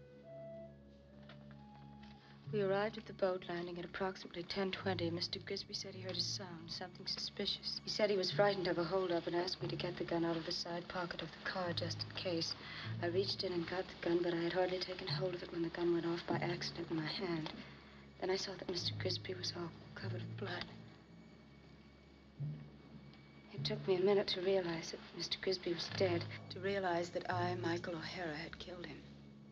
We arrived at the boat landing at approximately ten twenty. Mister Grisby said he heard a sound, something suspicious. He said he was frightened of a holdup and asked me to get the gun out of the side pocket of the car just in case. I reached in and got the gun, but I had hardly taken hold of it when the gun went off by accident in my hand. Then I saw that Mister Grisby was all covered with blood. It took me a minute to realize that Mister Grisby was dead, to realize that I, Michael O'Hara, had killed him.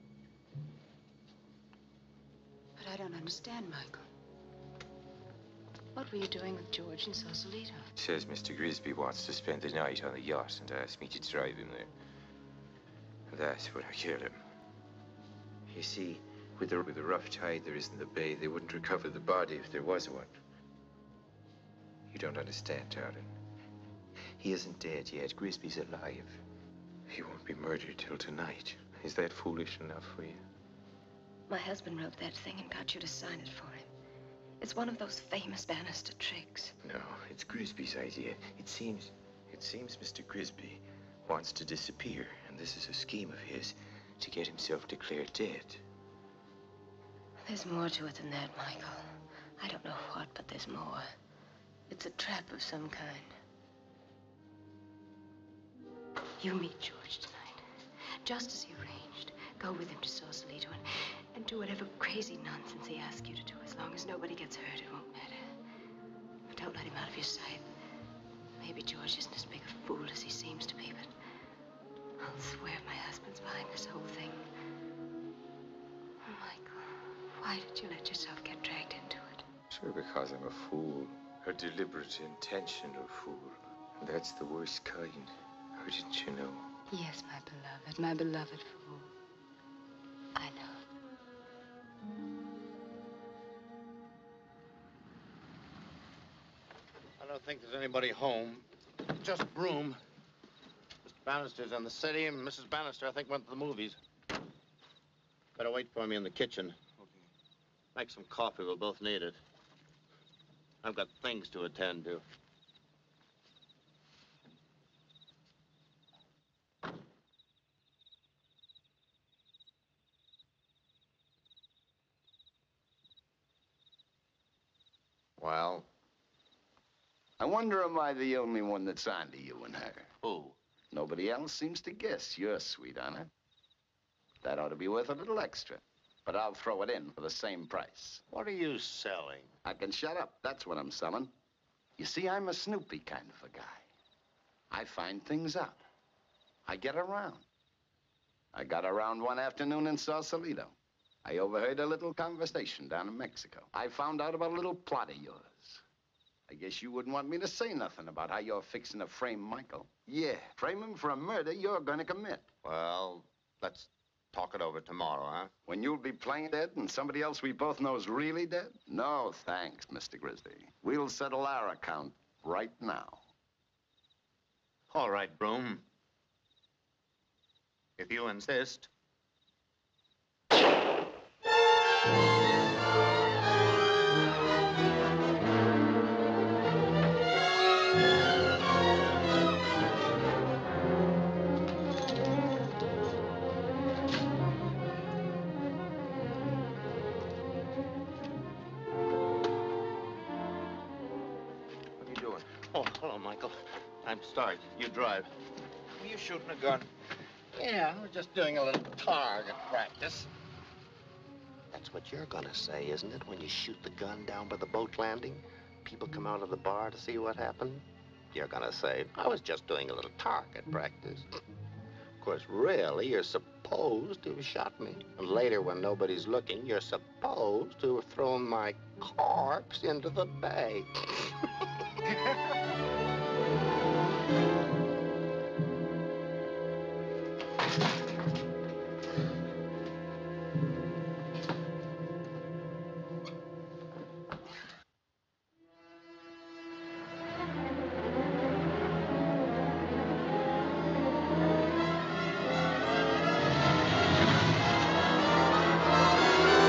But I don't understand, Michael. What were you doing with George in Sausalito? Says Mister Grisby wants to spend the night on the yacht and asked me to drive him there. And that's when I killed him. You see, with the, with the rough tide there is in the bay, they wouldn't recover the body if there was one. You don't understand, darling. He isn't dead yet. Grisby's alive. He won't be murdered till tonight. Is that foolish enough for you? My husband wrote that thing and got you to sign it for him. It's one of those famous Bannister tricks. No, it's Grisby's idea. It seems, it seems Mister Grisby wants to disappear, and this is a scheme of his to get himself declared dead. There's more to it than that, Michael. I don't know what, but there's more. It's a trap of some kind. You meet George tonight, just as he arranged. Go with him to Sausalito and, and do whatever crazy nonsense he asks you to do. As long as nobody gets hurt, it won't matter. But don't let him out of your sight. Maybe George isn't as big a fool as he seems to be, but I'll swear my husband's behind this whole thing. Oh, Michael, why did you let yourself get dragged into it? Sure, because I'm a fool. A deliberate, intentional fool. And that's the worst kind. How didn't you know? Yes, my beloved, my beloved fool. I know. I don't think there's anybody home. Just Broom. Mister Bannister's in the city, and Missus Bannister, I think, went to the movies. Better wait for me in the kitchen. Okay. Make some coffee. We'll both need it. I've got things to attend to. Well, I wonder am I the only one that's on to you and her? Who? Nobody else seems to guess you're sweet on her. That ought to be worth a little extra, but I'll throw it in for the same price. What are you selling? I can shut up. That's what I'm selling. You see, I'm a snoopy kind of a guy. I find things out. I get around. I got around one afternoon in Sausalito. I overheard a little conversation down in Mexico. I found out about a little plot of yours. I guess you wouldn't want me to say nothing about how you're fixing to frame Michael. Yeah, frame him for a murder you're gonna commit. Well, let's talk it over tomorrow, huh? When you'll be playing dead and somebody else we both know is really dead? No, thanks, Mister Grisby. We'll settle our account right now. All right, Broom. If you insist. Oh, hello, Michael. I'm sorry. You drive. Were you shooting a gun? Yeah, we're just doing a little target practice. That's what you're gonna say, isn't it, when you shoot the gun down by the boat landing? People come out of the bar to see what happened. You're gonna say, I was just doing a little target practice. Of course, really, you're supposed to have shot me. And later, when nobody's looking, you're supposed to have thrown my corpse into the bay.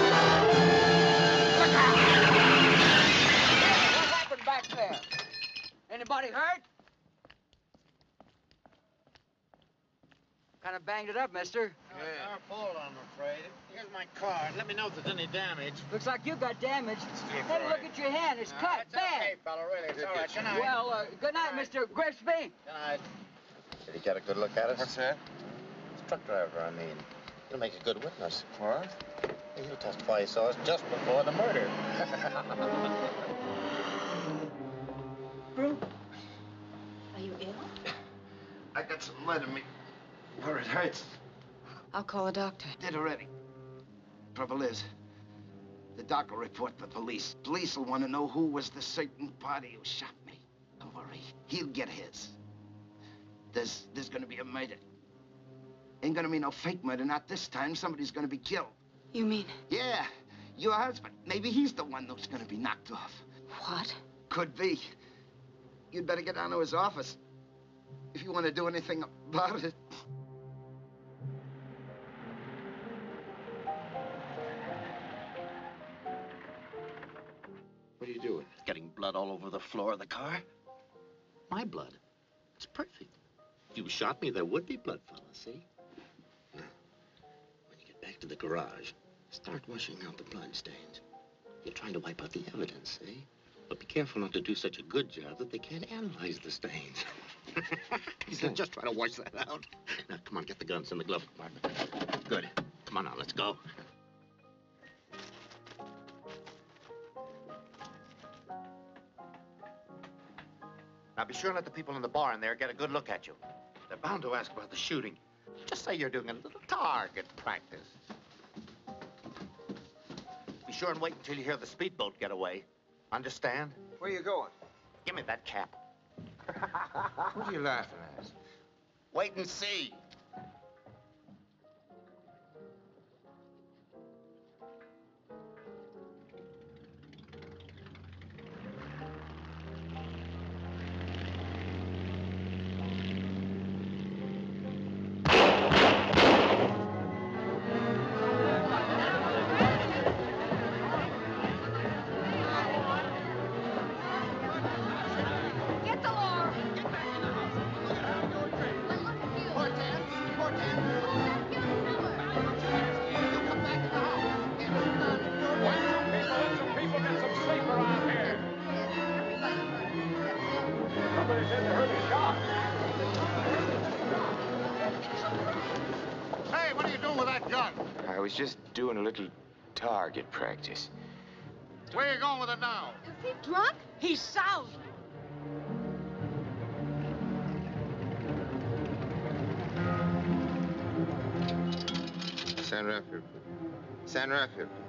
Back there. Kind of banged it up, mister. Yeah. Our fault, I'm afraid. Here's my card. Let me know if there's any damage. Looks like you got damaged. Take a look at your hand. It's No, cut it's bad. okay, fella, really. It's all right. Good night. Well, uh, good night, Mister Grisby. Good night. Did he get a good look at us? What's that? Truck driver, I mean. He'll make a good witness. What? He'll testify he saw us just before the murder. Brew, are you ill? I got some lead in me where it hurts. I'll call a doctor. Did already. Trouble is, the doc will report the police. Police will want to know who was the certain party who shot me. Don't worry, he'll get his. There's, there's gonna be a murder. Ain't gonna be no fake murder, not this time. Somebody's gonna be killed. You mean? Yeah, your husband. Maybe he's the one who's gonna be knocked off. What? Could be. You'd better get down to his office if you want to do anything about it. What are you doing? Getting blood all over the floor of the car. My blood. It's perfect. If you shot me, there would be blood, fella, see? Now, when you get back to the garage, start washing out the blood stains. You're trying to wipe out the evidence, see? But be careful not to do such a good job that they can't analyze the stains. He's just trying to wash that out. Now, come on, get the guns in the glove compartment. Good. Come on now, let's go. Now, be sure and let the people in the bar in there get a good look at you. They're bound to ask about the shooting. Just say you're doing a little target practice. Be sure and wait until you hear the speedboat get away. Understand? Where you going? Give me that cap. What are you laughing at? Wait and see. Hey, what are you doing with that gun? I was just doing a little target practice. Where are you going with it now? Is he drunk? He's soused. San Rafael, please. San Rafael, please.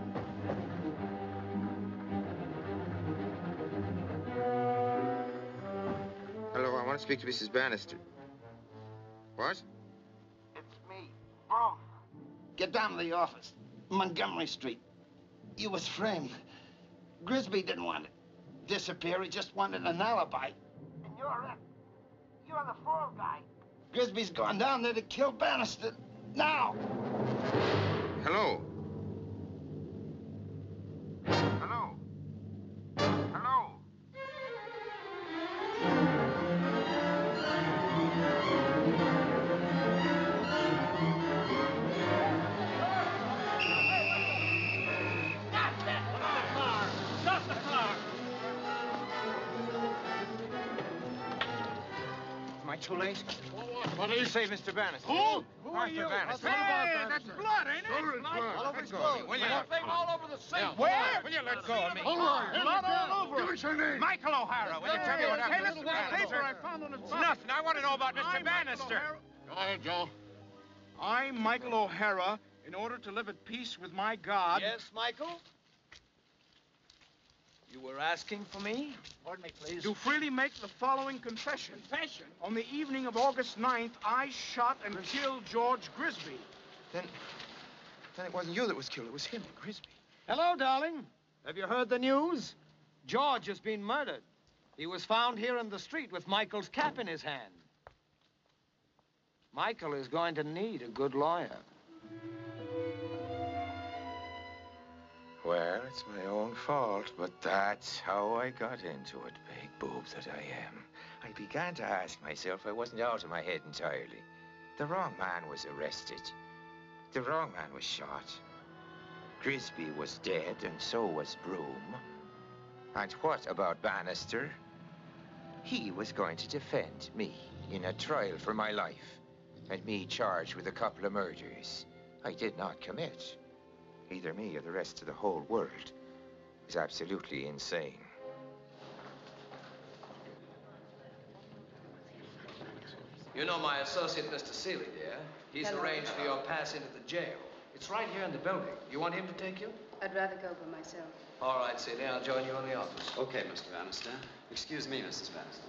Hello, I want to speak to Missus Bannister. What? It's me, Brom. Get down to the office, Montgomery Street. You was framed. Grisby didn't want to disappear. He just wanted an alibi. And you're it. You're the fall guy. Grisby's gone down there to kill Bannister. Now! Hello? Hello? Hello? Stop the car! Am I too late? What do you say, Mister Bannister? Who? Who are Arthur you? Bannister. Hey, that's blood, ain't it? Sure it's blood. All over Let his go of clothes. me, will The you? whole thing all over the seat. Yeah. Where? Will you let go of me? Hold on. Blood all over. Give us your name. Michael O'Hara. Will you tell me what happened? Hey, Hey, listen to this paper I found on his It's pocket. nothing. I want to know about Mister I'm Bannister. Go ahead, Joe. I'm Michael O'Hara. In order to live at peace with my God... Yes, Michael? You were asking for me? Pardon me, please. Do freely make the following confession. Confession? On the evening of August ninth, I shot and killed George Grisby. Then, then it wasn't you that was killed. It was him, Grisby. Hello, darling. Have you heard the news? George has been murdered. He was found here in the street with Michael's cap in his hand. Michael is going to need a good lawyer. Well, it's my own fault, but that's how I got into it, big boob that I am. I began to ask myself if I wasn't out of my head entirely. The wrong man was arrested. The wrong man was shot. Grisby was dead, and so was Broom. And what about Bannister? He was going to defend me in a trial for my life, and me charged with a couple of murders I did not commit. Either me or the rest of the whole world is absolutely insane. You know my associate, Mister Seeley, dear. He's Hello. arranged for your pass into the jail. It's right here in the building. You want him to take you? I'd rather go by myself. All right, Seeley, I'll join you in the office. Okay, Mister Bannister. Excuse me, Missus Bannister.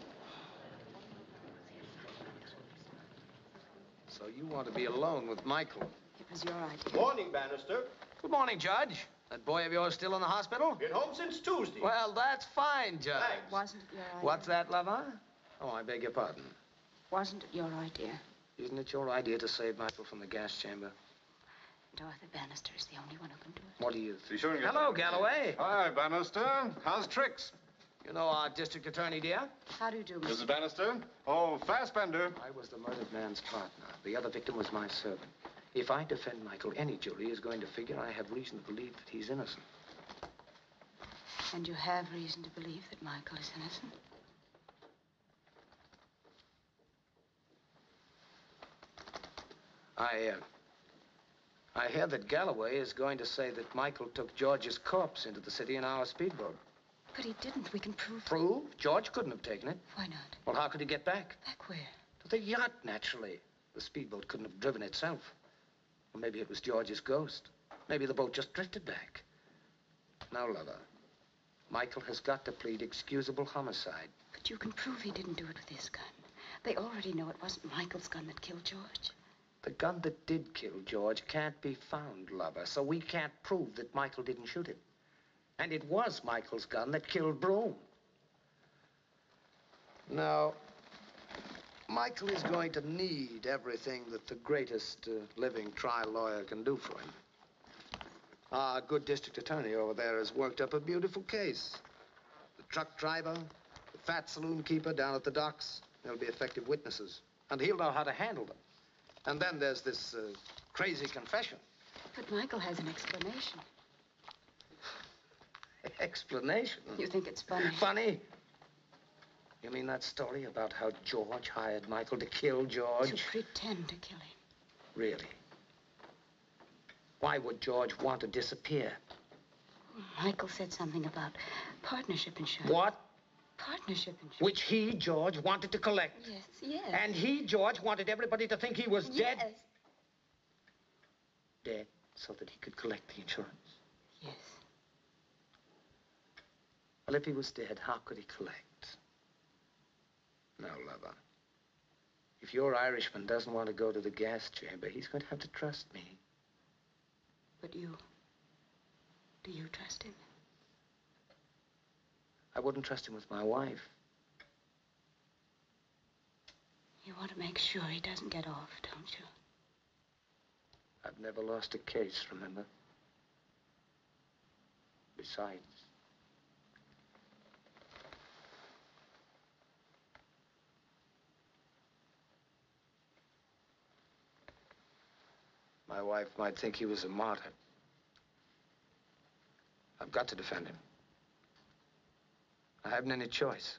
So you want to be alone with Michael? It was your idea. Morning, Bannister. Good morning, Judge. That boy of yours still in the hospital? Been home since Tuesday. Well, that's fine, Judge. Thanks. Wasn't it your idea? What's that, lover? Oh, I beg your pardon. Wasn't it your idea? Isn't it your idea to save Michael from the gas chamber? And Arthur Bannister is the only one who can do it. What do you think? Be sure and get Hello, that. Galloway. Hi, Bannister. How's tricks? You know our district attorney, dear? How do you do, Missus Mister Bannister? Oh, Fassbender. I was the murdered man's partner. The other victim was my servant. If I defend Michael, any jury is going to figure I have reason to believe that he's innocent. And you have reason to believe that Michael is innocent? I, uh, I hear that Galloway is going to say that Michael took George's corpse into the city in our speedboat. But he didn't. We can prove... Prove? George couldn't have taken it. Why not? Well, how could he get back? Back where? To the yacht, naturally. The speedboat couldn't have driven itself. Or maybe it was George's ghost. Maybe the boat just drifted back. Now, lover, Michael has got to plead excusable homicide. But you can prove he didn't do it with his gun. They already know it wasn't Michael's gun that killed George. The gun that did kill George can't be found, lover, so we can't prove that Michael didn't shoot it. And it was Michael's gun that killed Broom. Now, Michael is going to need everything that the greatest uh, living trial lawyer can do for him. Our good district attorney over there has worked up a beautiful case. The truck driver, the fat saloon keeper down at the docks, they'll be effective witnesses. And he'll know how to handle them. And then there's this uh, crazy confession. But Michael has an explanation. Explanation? You think it's funny? Funny? You mean that story about how George hired Michael to kill George? To pretend to kill him. Really? Why would George want to disappear? Michael said something about partnership insurance. What? Partnership insurance. Which he, George, wanted to collect. Yes, yes. And he, George, wanted everybody to think he was dead. Yes. Dead so that he could collect the insurance. Yes. Well, if he was dead, how could he collect? Now, lover, if your Irishman doesn't want to go to the gas chamber, he's going to have to trust me. But you, do you trust him? I wouldn't trust him with my wife. You want to make sure he doesn't get off, don't you? I've never lost a case, remember? Besides, my wife might think he was a martyr. I've got to defend him. I haven't any choice.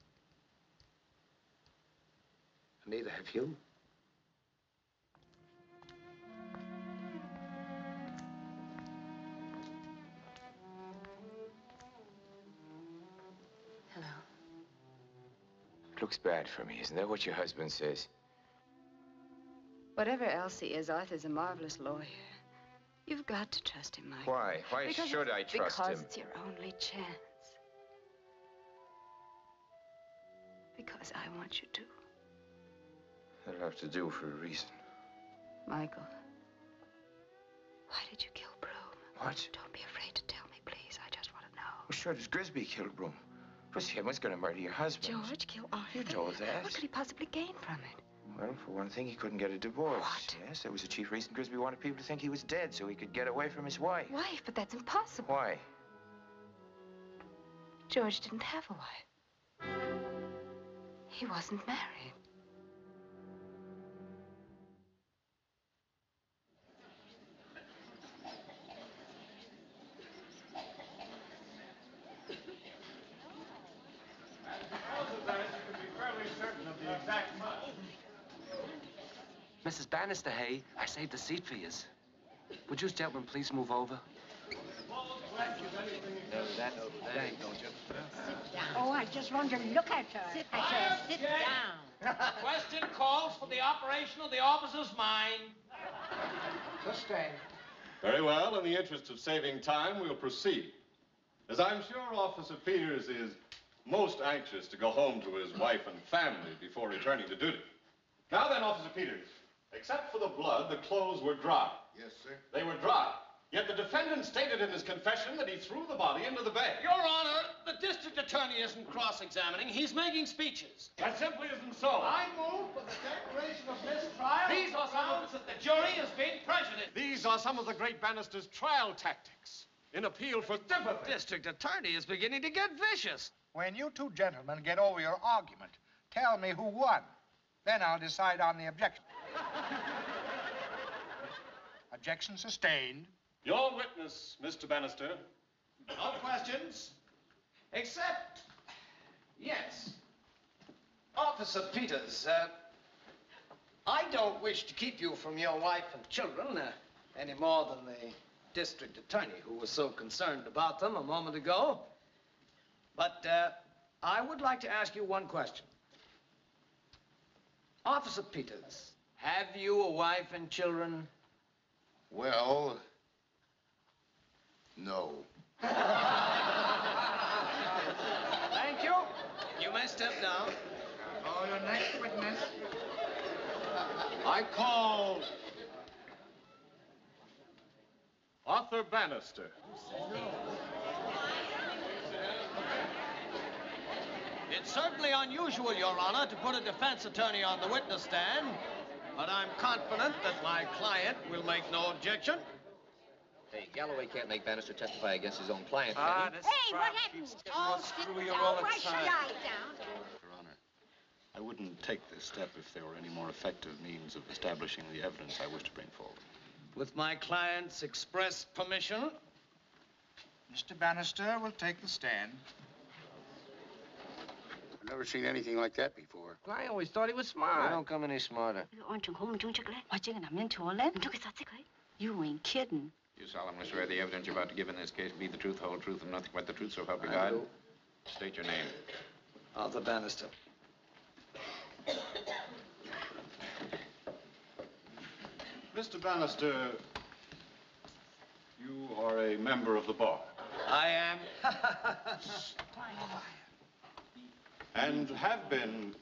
And neither have you. Hello. It looks bad for me, isn't that what your husband says? Whatever else he is, Arthur's a marvelous lawyer. You've got to trust him, Mike. Why? Why Because should I it's- trust because him? it's your only chance. Because I want you to. That'll have to do for a reason. Michael, why did you kill Broom? What? Don't be afraid to tell me, please. I just want to know. Well, sure, does Grisby kill Broom? It was him who's going to murder your husband. George, kill Arthur? You know that. What could he possibly gain from it? Well, for one thing, he couldn't get a divorce. What? Yes, that was the chief reason Grisby wanted people to think he was dead so he could get away from his wife. Wife, but that's impossible. Why? George didn't have a wife. He wasn't married. Missus Bannister, hey, I saved a seat for yous. Would you gentlemen please move over? No, that, no, that, don't you? Sit down. Oh, I just want to look at her. Sit I said, sit down. Question calls for the operation of the officer's mind. Sustained. Very well. In the interest of saving time, we'll proceed. As I'm sure Officer Peters is most anxious to go home to his wife and family before returning to duty. Now then, Officer Peters, except for the blood, the clothes were dry. Yes, sir. They were dry. Yet the defendant stated in his confession that he threw the body into the bay. Your Honor, the district attorney isn't cross-examining. He's making speeches. That simply isn't so. I move for the declaration of mistrial. These are some of the... that the jury is being prejudiced. These are some of the great Bannister's trial tactics in appeal for sympathy. District attorney is beginning to get vicious. When you two gentlemen get over your argument, tell me who won. Then I'll decide on the objection. Objection sustained. Your witness, Mister Bannister. No questions. Except, yes. Officer Peters, uh, I don't wish to keep you from your wife and children uh, any more than the district attorney who was so concerned about them a moment ago. But uh, I would like to ask you one question. Officer Peters, have you a wife and children? Well, no. Thank you. You may step down. Oh, your next witness. I call Arthur Bannister. It's certainly unusual, Your Honor, to put a defense attorney on the witness stand, but I'm confident that my client will make no objection. Hey, Galloway can't make Bannister testify against his own client, can Ah, he? this Hey, what happened? Oh, sit down. Why should I down? Your Honor, I wouldn't take this step if there were any more effective means of establishing the evidence I wish to bring forward. With my client's express permission. Mister Bannister will take the stand. I've never seen anything like that before. I always thought he was smart. They don't come any smarter. You ain't kidding. You solemnly swear the evidence you're about to give in this case be the truth, whole truth, and nothing but the truth, so help you I God? do. State your name. Arthur Bannister. Mister Bannister, you are a member of the bar. I am. And have been,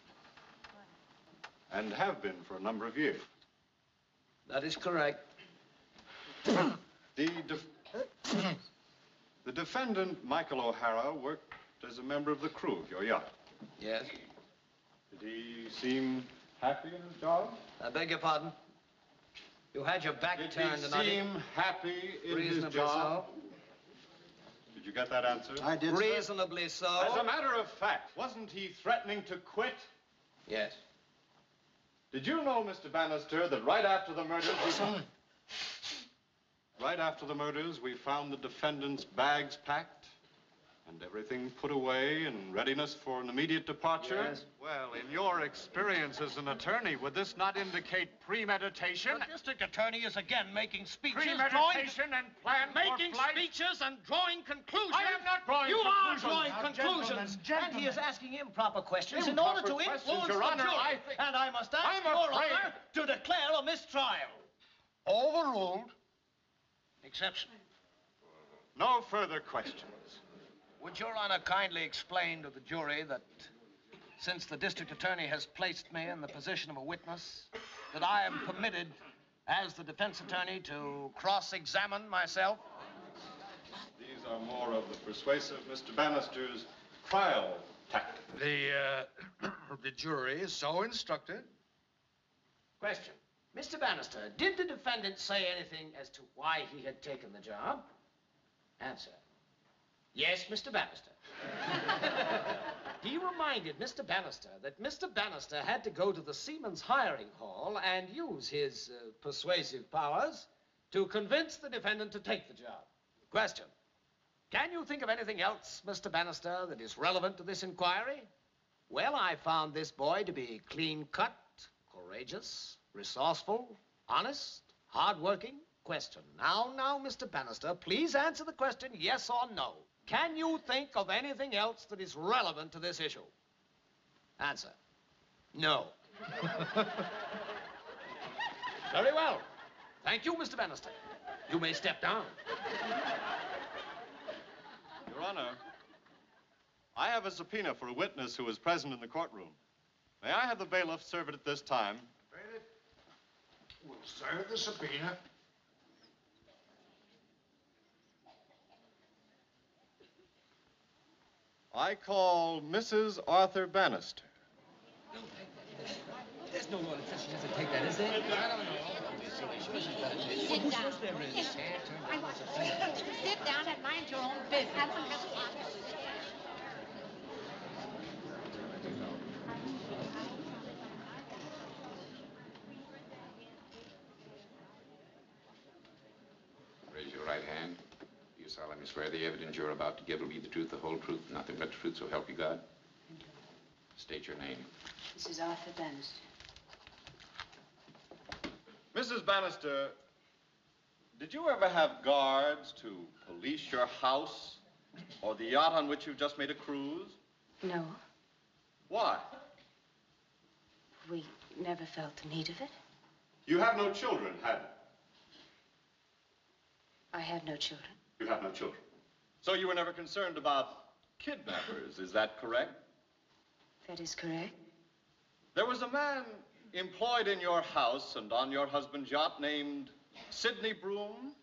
and have been for a number of years. That is correct. The, def the defendant, Michael O'Hara, worked as a member of the crew of your yacht. Yes. Did he seem happy in his job? I beg your pardon? You had your back Did turned he and I seem happy in his Reasonably job? Did you get that answer? I did, sir. Reasonably so. As a matter of fact, wasn't he threatening to quit? Yes. Did you know, Mister Bannister, that right after the murders, we... right after the murders, we found the defendant's bags packed and everything put away in readiness for an immediate departure? Yes. Well, in your experience as an attorney, would this not indicate premeditation? The district attorney is again making speeches, Premeditation drawing... and plan making for flight? speeches and drawing conclusions. I am not drawing you conclusions. You are drawing Now, conclusions. gentlemen, And he is asking improper questions Improper in order to questions, influence Your the Honor, jury. I think- And I must ask I'm Your afraid- Honor to declare a mistrial. Overruled. Exception. No further questions. Would Your Honor kindly explain to the jury that since the district attorney has placed me in the position of a witness, that I am permitted, as the defense attorney, to cross-examine myself? These are more of the persuasive Mister Bannister's trial tactics. The, uh, the jury is so instructed. Question. Mister Bannister, did the defendant say anything as to why he had taken the job? Answer. Yes, Mister Bannister. He reminded Mister Bannister that Mister Bannister had to go to the Seamen's Hiring Hall and use his uh, persuasive powers to convince the defendant to take the job. Question. Can you think of anything else, Mister Bannister, that is relevant to this inquiry? Well, I found this boy to be clean-cut, courageous, resourceful, honest, hardworking? Question. Now, now, Mister Bannister, please answer the question yes or no. Can you think of anything else that is relevant to this issue? Answer. No. Very well. Thank you, Mister Bannister. You may step down. Your Honor, I have a subpoena for a witness who was present in the courtroom. May I have the bailiff serve it at this time? Bailiff, we'll serve the subpoena. I call Missus Arthur Bannister. There's no law that says she doesn't take that, is there? I don't know. Sit down. Sit down and mind your own business. Raise your right hand. You solemnly swear the evidence you're about to give will be the truth, the whole truth, nothing but the truth, so help you God? State your name. Missus Arthur Bannister. Missus Bannister, did you ever have guards to police your house or the yacht on which you've just made a cruise? No, Why? we never felt the need of it. You have no children, have you? I have no children. You have no children. So you were never concerned about kidnappers, is that correct? That is correct. There was a man employed in your house and on your husband's yacht named Sidney Broom?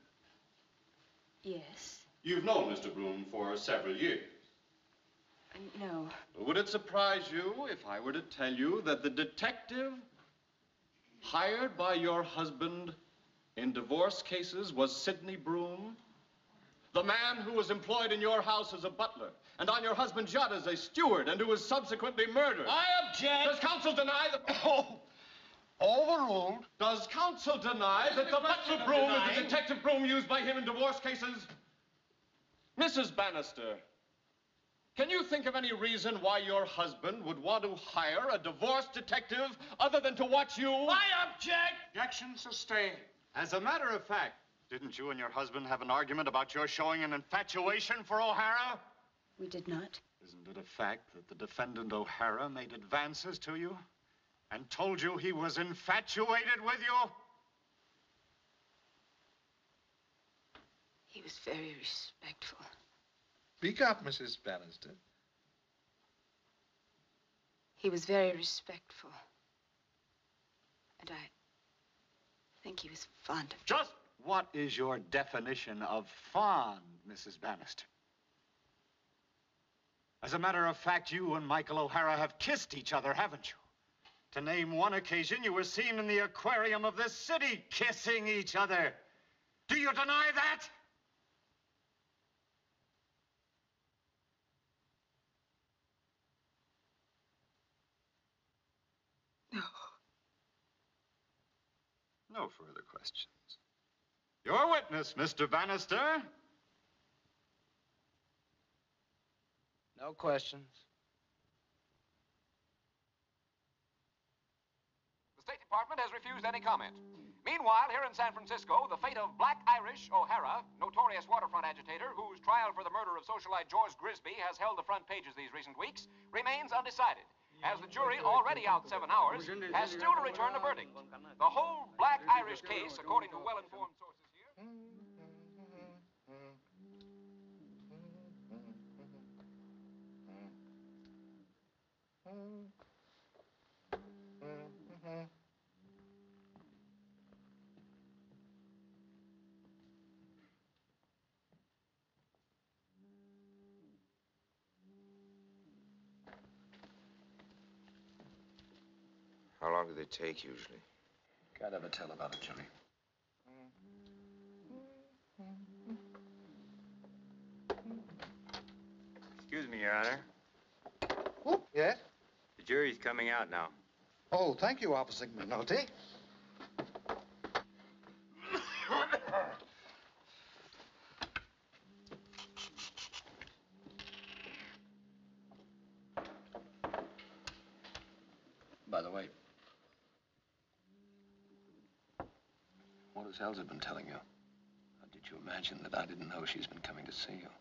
Yes. You've known Mister Broom for several years. Uh, no. Would it surprise you if I were to tell you that the detective hired by your husband in divorce cases was Sidney Broom? The man who was employed in your house as a butler and on your husband's yacht as a steward and who was subsequently murdered. I object. Does counsel deny that... Oh, overruled. Does counsel deny that the butler Broom is the detective Broom used by him in divorce cases? Missus Bannister, can you think of any reason why your husband would want to hire a divorce detective other than to watch you? I object. Objection sustained. As a matter of fact, didn't you and your husband have an argument about your showing an infatuation for O'Hara? We did not. Isn't it a fact that the defendant O'Hara made advances to you and told you he was infatuated with you? He was very respectful. Speak up, Missus Bannister. He was very respectful. And I think he was fond of me. Just what is your definition of fond, Missus Bannister? As a matter of fact, you and Michael O'Hara have kissed each other, haven't you? To name one occasion, you were seen in the aquarium of this city kissing each other. Do you deny that? No. No further questions. Your witness, Mister Bannister. No questions. The State Department has refused any comment. Meanwhile, here in San Francisco, the fate of Black Irish O'Hara, notorious waterfront agitator whose trial for the murder of socialite George Grisby has held the front pages these recent weeks, remains undecided, as the jury, already out seven hours, has still to return a verdict. The whole Black Irish case, according to well-informed sources here... How long do they take, usually? Can't ever tell about a jury. Excuse me, Your Honor. Oh, yes? The jury's coming out now. Oh, thank you, Officer McNulty. By the way, What has Elsa been telling you? Or did you imagine that I didn't know she's been coming to see you?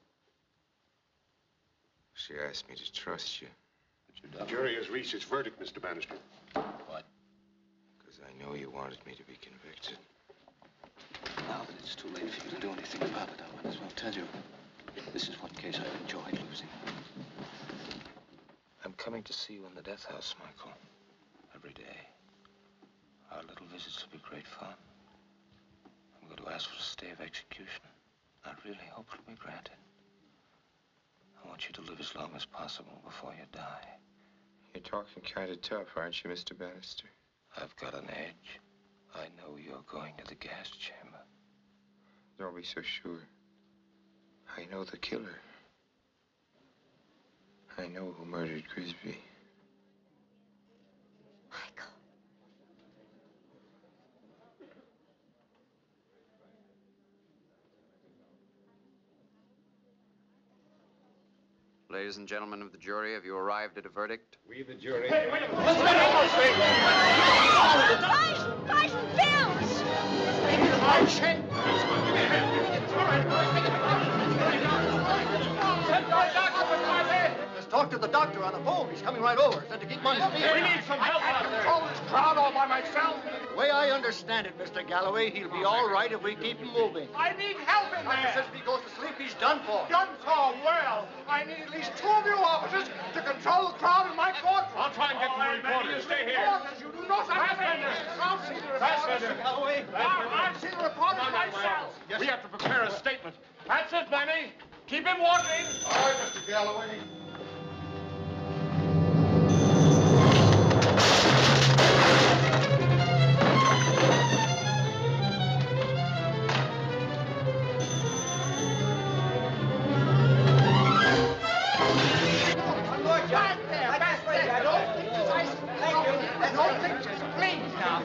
She asked me to trust you. But you The don't. jury has reached its verdict, Mister Bannister. What? Because I know you wanted me to be convicted. Now that it's too late for you to do anything about it, I might as well tell you. This is one case I've enjoyed losing. I'm coming to see you in the death house, Michael. Every day. Our little visits will be great fun. I'm going to ask for a stay of execution. I really hope it'll be granted. I want you to live as long as possible before you die. You're talking kind of tough, aren't you, Mister Bannister? I've got an edge. I know you're going to the gas chamber. Don't be so sure. I know the killer. I know who murdered Grisby. Michael. Ladies and gentlemen of the jury, have you arrived at a verdict? We, the jury. Hey, wait a minute. Guys, guys, films! Let's talk to the doctor on the phone. He's coming right over. Said to keep on his feet. We need some help out there. Control this crowd all by myself. The way I understand it, Mister Galloway, he'll be all right if we keep him moving. I need help in Doctor there. says if he goes to sleep, he's done for. Done for? Well, I need at least two of you officers to control the crowd in my courtroom. I'll try and get the reporter. You stay here. Officers, you do no such thing. I'll see the reporter. Mister Galloway. I'll, I'll see the reporter myself. We have to prepare a statement. That's it, Benny. Keep him walking. All right, Mister Galloway. No pictures, please, now.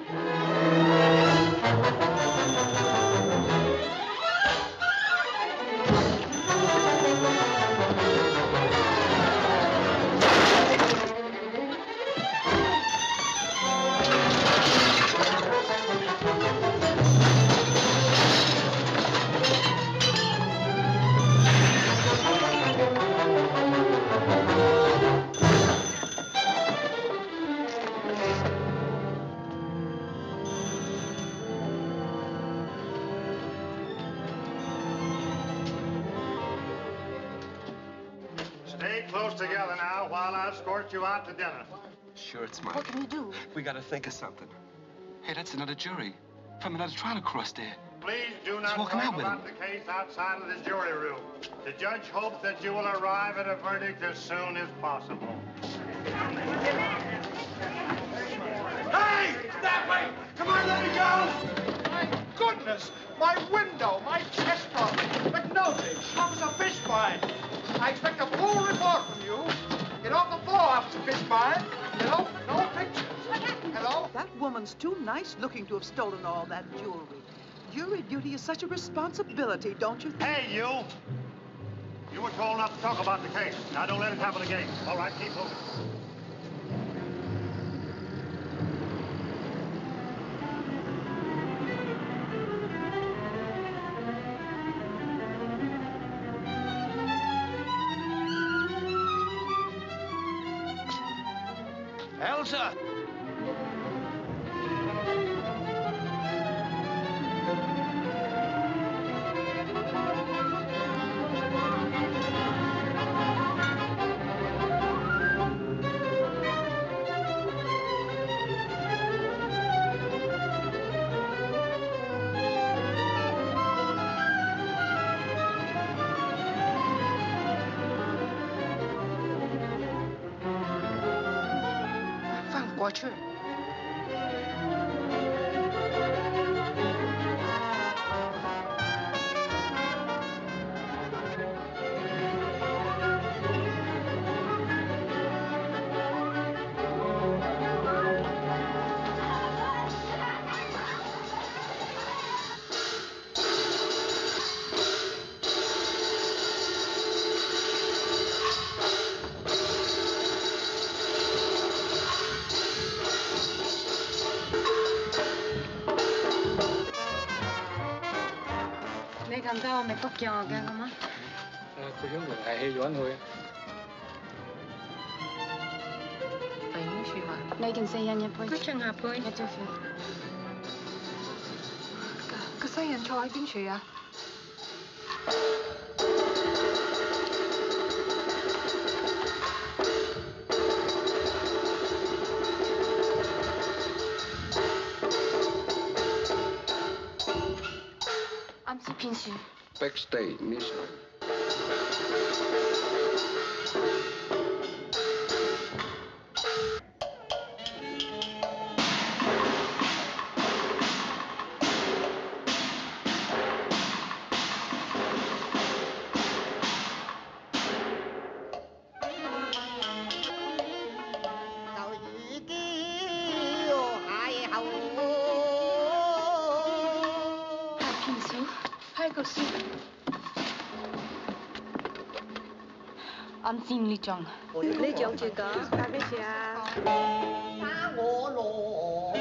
Stay close together now while I escort you out to dinner. Sure, it's mine. What can you do? We gotta think of something. Hey, that's another jury. From another trial across there. Please do He's not walking talk out with about the case outside of this jury room. The judge hopes that you will arrive at a verdict as soon as possible. Hey! That way! Come on, let me go! My goodness! My window, my chest off, McNulty, Officer Fishbine. I expect a full report from you. Get off the floor, Officer Fishbine. You know, no pictures. Hello? That woman's too nice looking to have stolen all that jewelry. Jury duty is such a responsibility, don't you think? Hey, you! You were told not to talk about the case. Now, don't let it happen again. All right, keep moving. Elsa! Fletcher. 咁多，我咪 book 咗我嘅，好嗎？ 誒，佢想同係戲揾佢。 頂住嘛！你件四人一杯，佢上下杯，一張票。 個西人坐喺邊處啊？ 啱知邊處 ？Backstage mission。 啱先呢張，呢張住噶，打邊處啊？打我羅，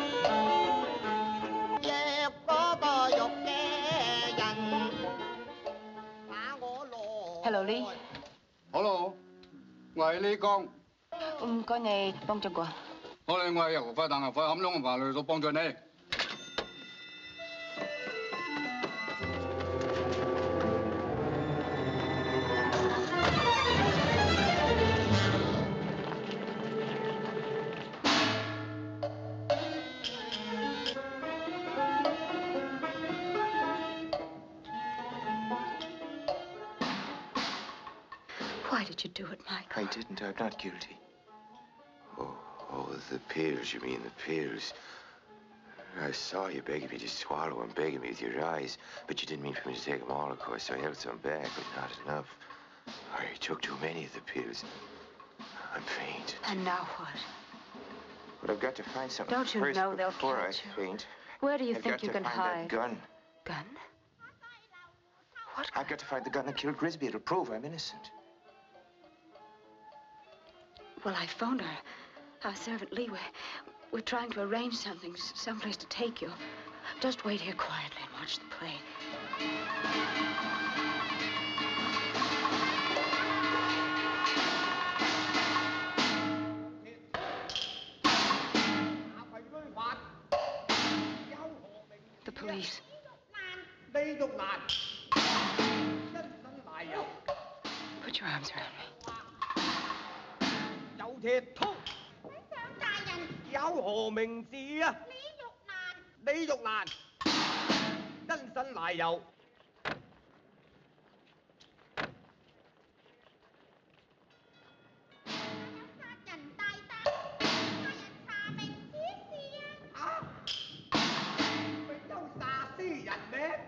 約嗰個肉嘅人，打我羅。Hello Lee。 Hello，我係李剛。 唔該你幫助我。 我哋我係油快蛋油快冚窿嘅法律所幫助你。 Why did you do it, Michael? I didn't. I'm not guilty. Oh, oh, the pills, you mean the pills. I saw you begging me to swallow them, begging me with your eyes, but you didn't mean for me to take them all, of course, so I held some back, but not enough. I took too many of the pills. I'm faint. And now what? But I've got to find something Don't you first know they'll before I catch you? faint. Where do you I've think got you to can find hide? that gun. Gun? What? I've got to find the gun that killed Grisby. It'll prove I'm innocent. Well, I phoned her. Our servant Lee. We're, we're trying to arrange something, someplace to take you. Just wait here quietly and watch the play. The police. Put your arms around me. 有鐵通，大人有何名字啊？李玉蘭，李玉蘭，因身賴有。殺人大膽，大人查明此事啊！啊！佢都殺私人咩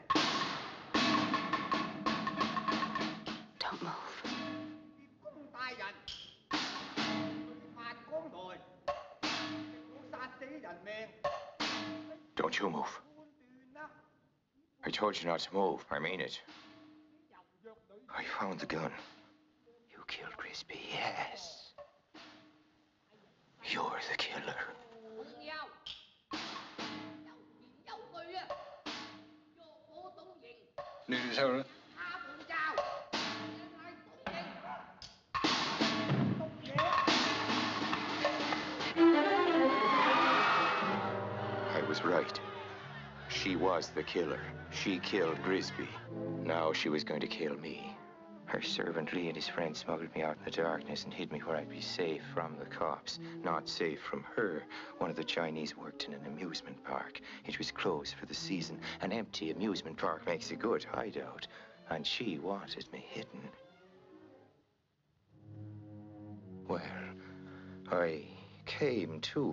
？Don't move. 公大人。 Don't you move. I told you not to move. I mean it. I found the gun. You killed Grisby, yes. You're the killer. Ladies, Everett. I was right. She was the killer. She killed Grisby. Now she was going to kill me. Her servant Lee and his friend smuggled me out in the darkness and hid me where I'd be safe from the cops. Not safe from her. One of the Chinese worked in an amusement park. It was closed for the season. An empty amusement park makes a good hideout. And she wanted me hidden. Well, I came to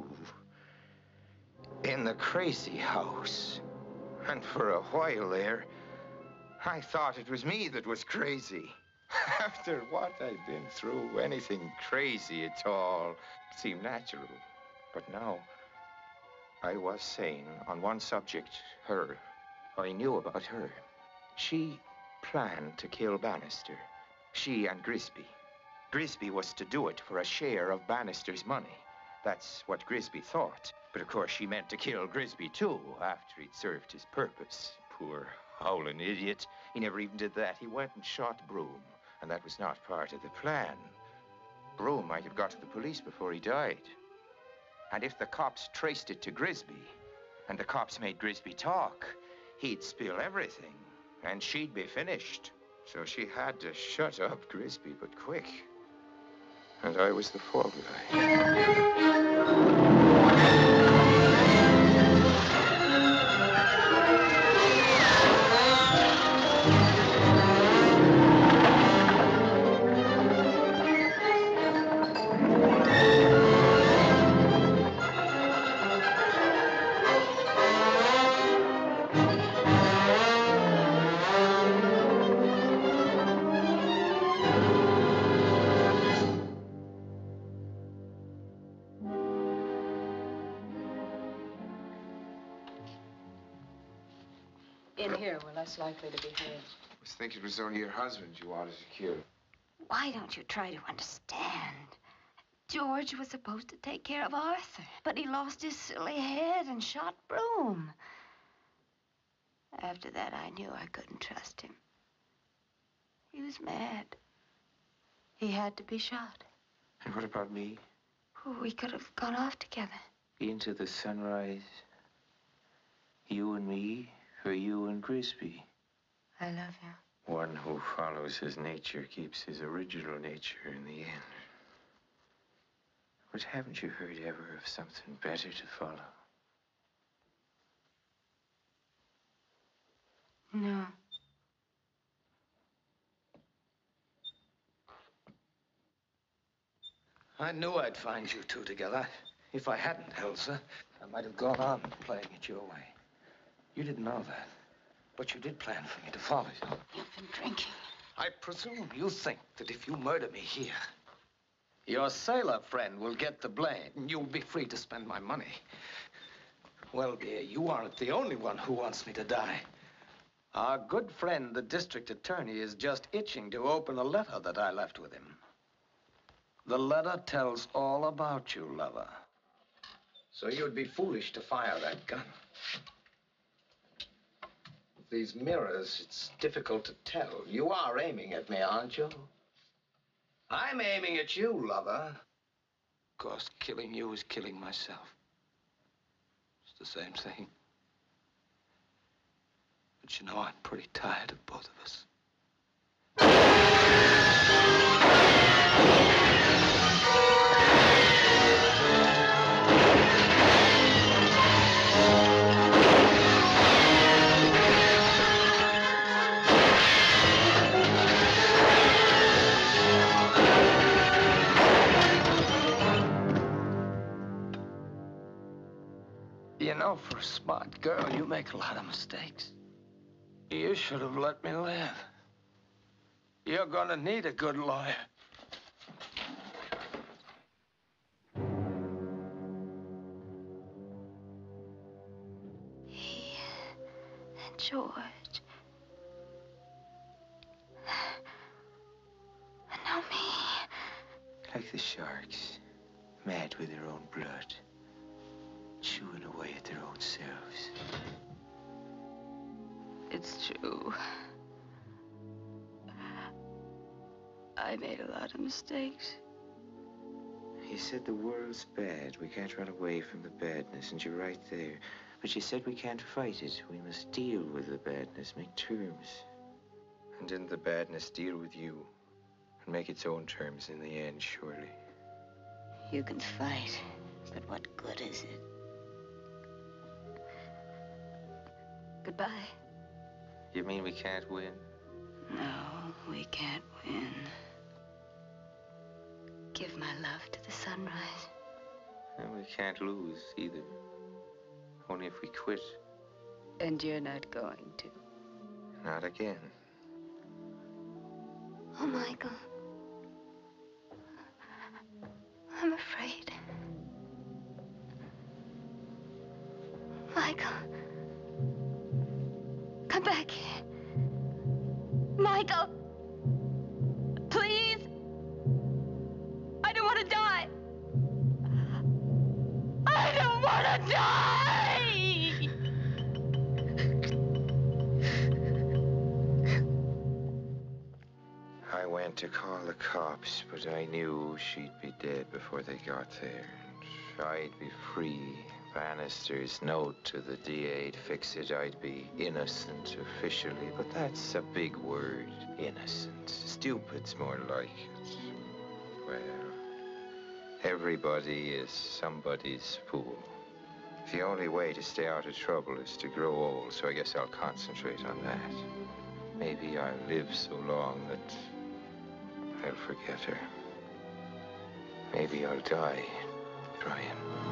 in the crazy house. And for a while there, I thought it was me that was crazy. After what I'd been through, anything crazy at all seemed natural. But now, I was sane on one subject, her. I knew about her. She planned to kill Bannister. She and Grisby. Grisby was to do it for a share of Bannister's money. That's what Grisby thought. But of course, she meant to kill Grisby, too, after he'd served his purpose. Poor Howling idiot. He never even did that. He went and shot Broom, and that was not part of the plan. Broom might have got to the police before he died. And if the cops traced it to Grisby, and the cops made Grisby talk, he'd spill everything, and she'd be finished. So she had to shut up Grisby, but quick. And I was the fall guy. In here, we're less likely to be heard. I was thinking it was only your husband you wanted to kill. Why don't you try to understand? George was supposed to take care of Arthur, but he lost his silly head and shot Broom. After that, I knew I couldn't trust him. He was mad. He had to be shot. And what about me? We could have gone off together. Into the sunrise. You and me, or you and Grisby. I love you. One who follows his nature keeps his original nature in the end. But haven't you heard ever of something better to follow? No. I knew I'd find you two together. If I hadn't, Elsa, I might have gone on playing it your way. You didn't know that, but you did plan for me to follow you. You've been drinking. I presume you think that if you murder me here, your sailor friend will get the blame, and you'll be free to spend my money. Well, dear, you aren't the only one who wants me to die. Our good friend, the district attorney, is just itching to open a letter that I left with him. The letter tells all about you, lover. So you'd be foolish to fire that gun. With these mirrors, it's difficult to tell. You are aiming at me, aren't you? I'm aiming at you, lover. Of course, killing you is killing myself. It's the same thing. But you know, I'm pretty tired of both of us. You know, for a smart girl, you make a lot of mistakes. You should have let me live. You're gonna need a good lawyer. He and George. And now me. Like the sharks, mad with their own blood, chewing away at their own selves. It's true. I made a lot of mistakes. You said the world's bad. We can't run away from the badness, and you're right there. But you said we can't fight it. We must deal with the badness, make terms. And in the badness, deal with you. And make its own terms in the end, surely. You can fight, but what good is it? Goodbye. You mean we can't win? No, we can't win. Give my love to the sunrise. And we can't lose either. Only if we quit. And you're not going to. Not again. Oh, Michael. I'm afraid. Michael. Come back here. Michael. Please. I don't want to die. I don't want to die. went to call the cops, but I knew she'd be dead before they got there. And I'd be free. Bannister's note to the D A'd fix it. I'd be innocent officially, but that's a big word, innocent. Stupid's more like it. Well, everybody is somebody's fool. The only way to stay out of trouble is to grow old, so I guess I'll concentrate on that. Maybe I'll live so long that I'll forget her. Maybe I'll die trying.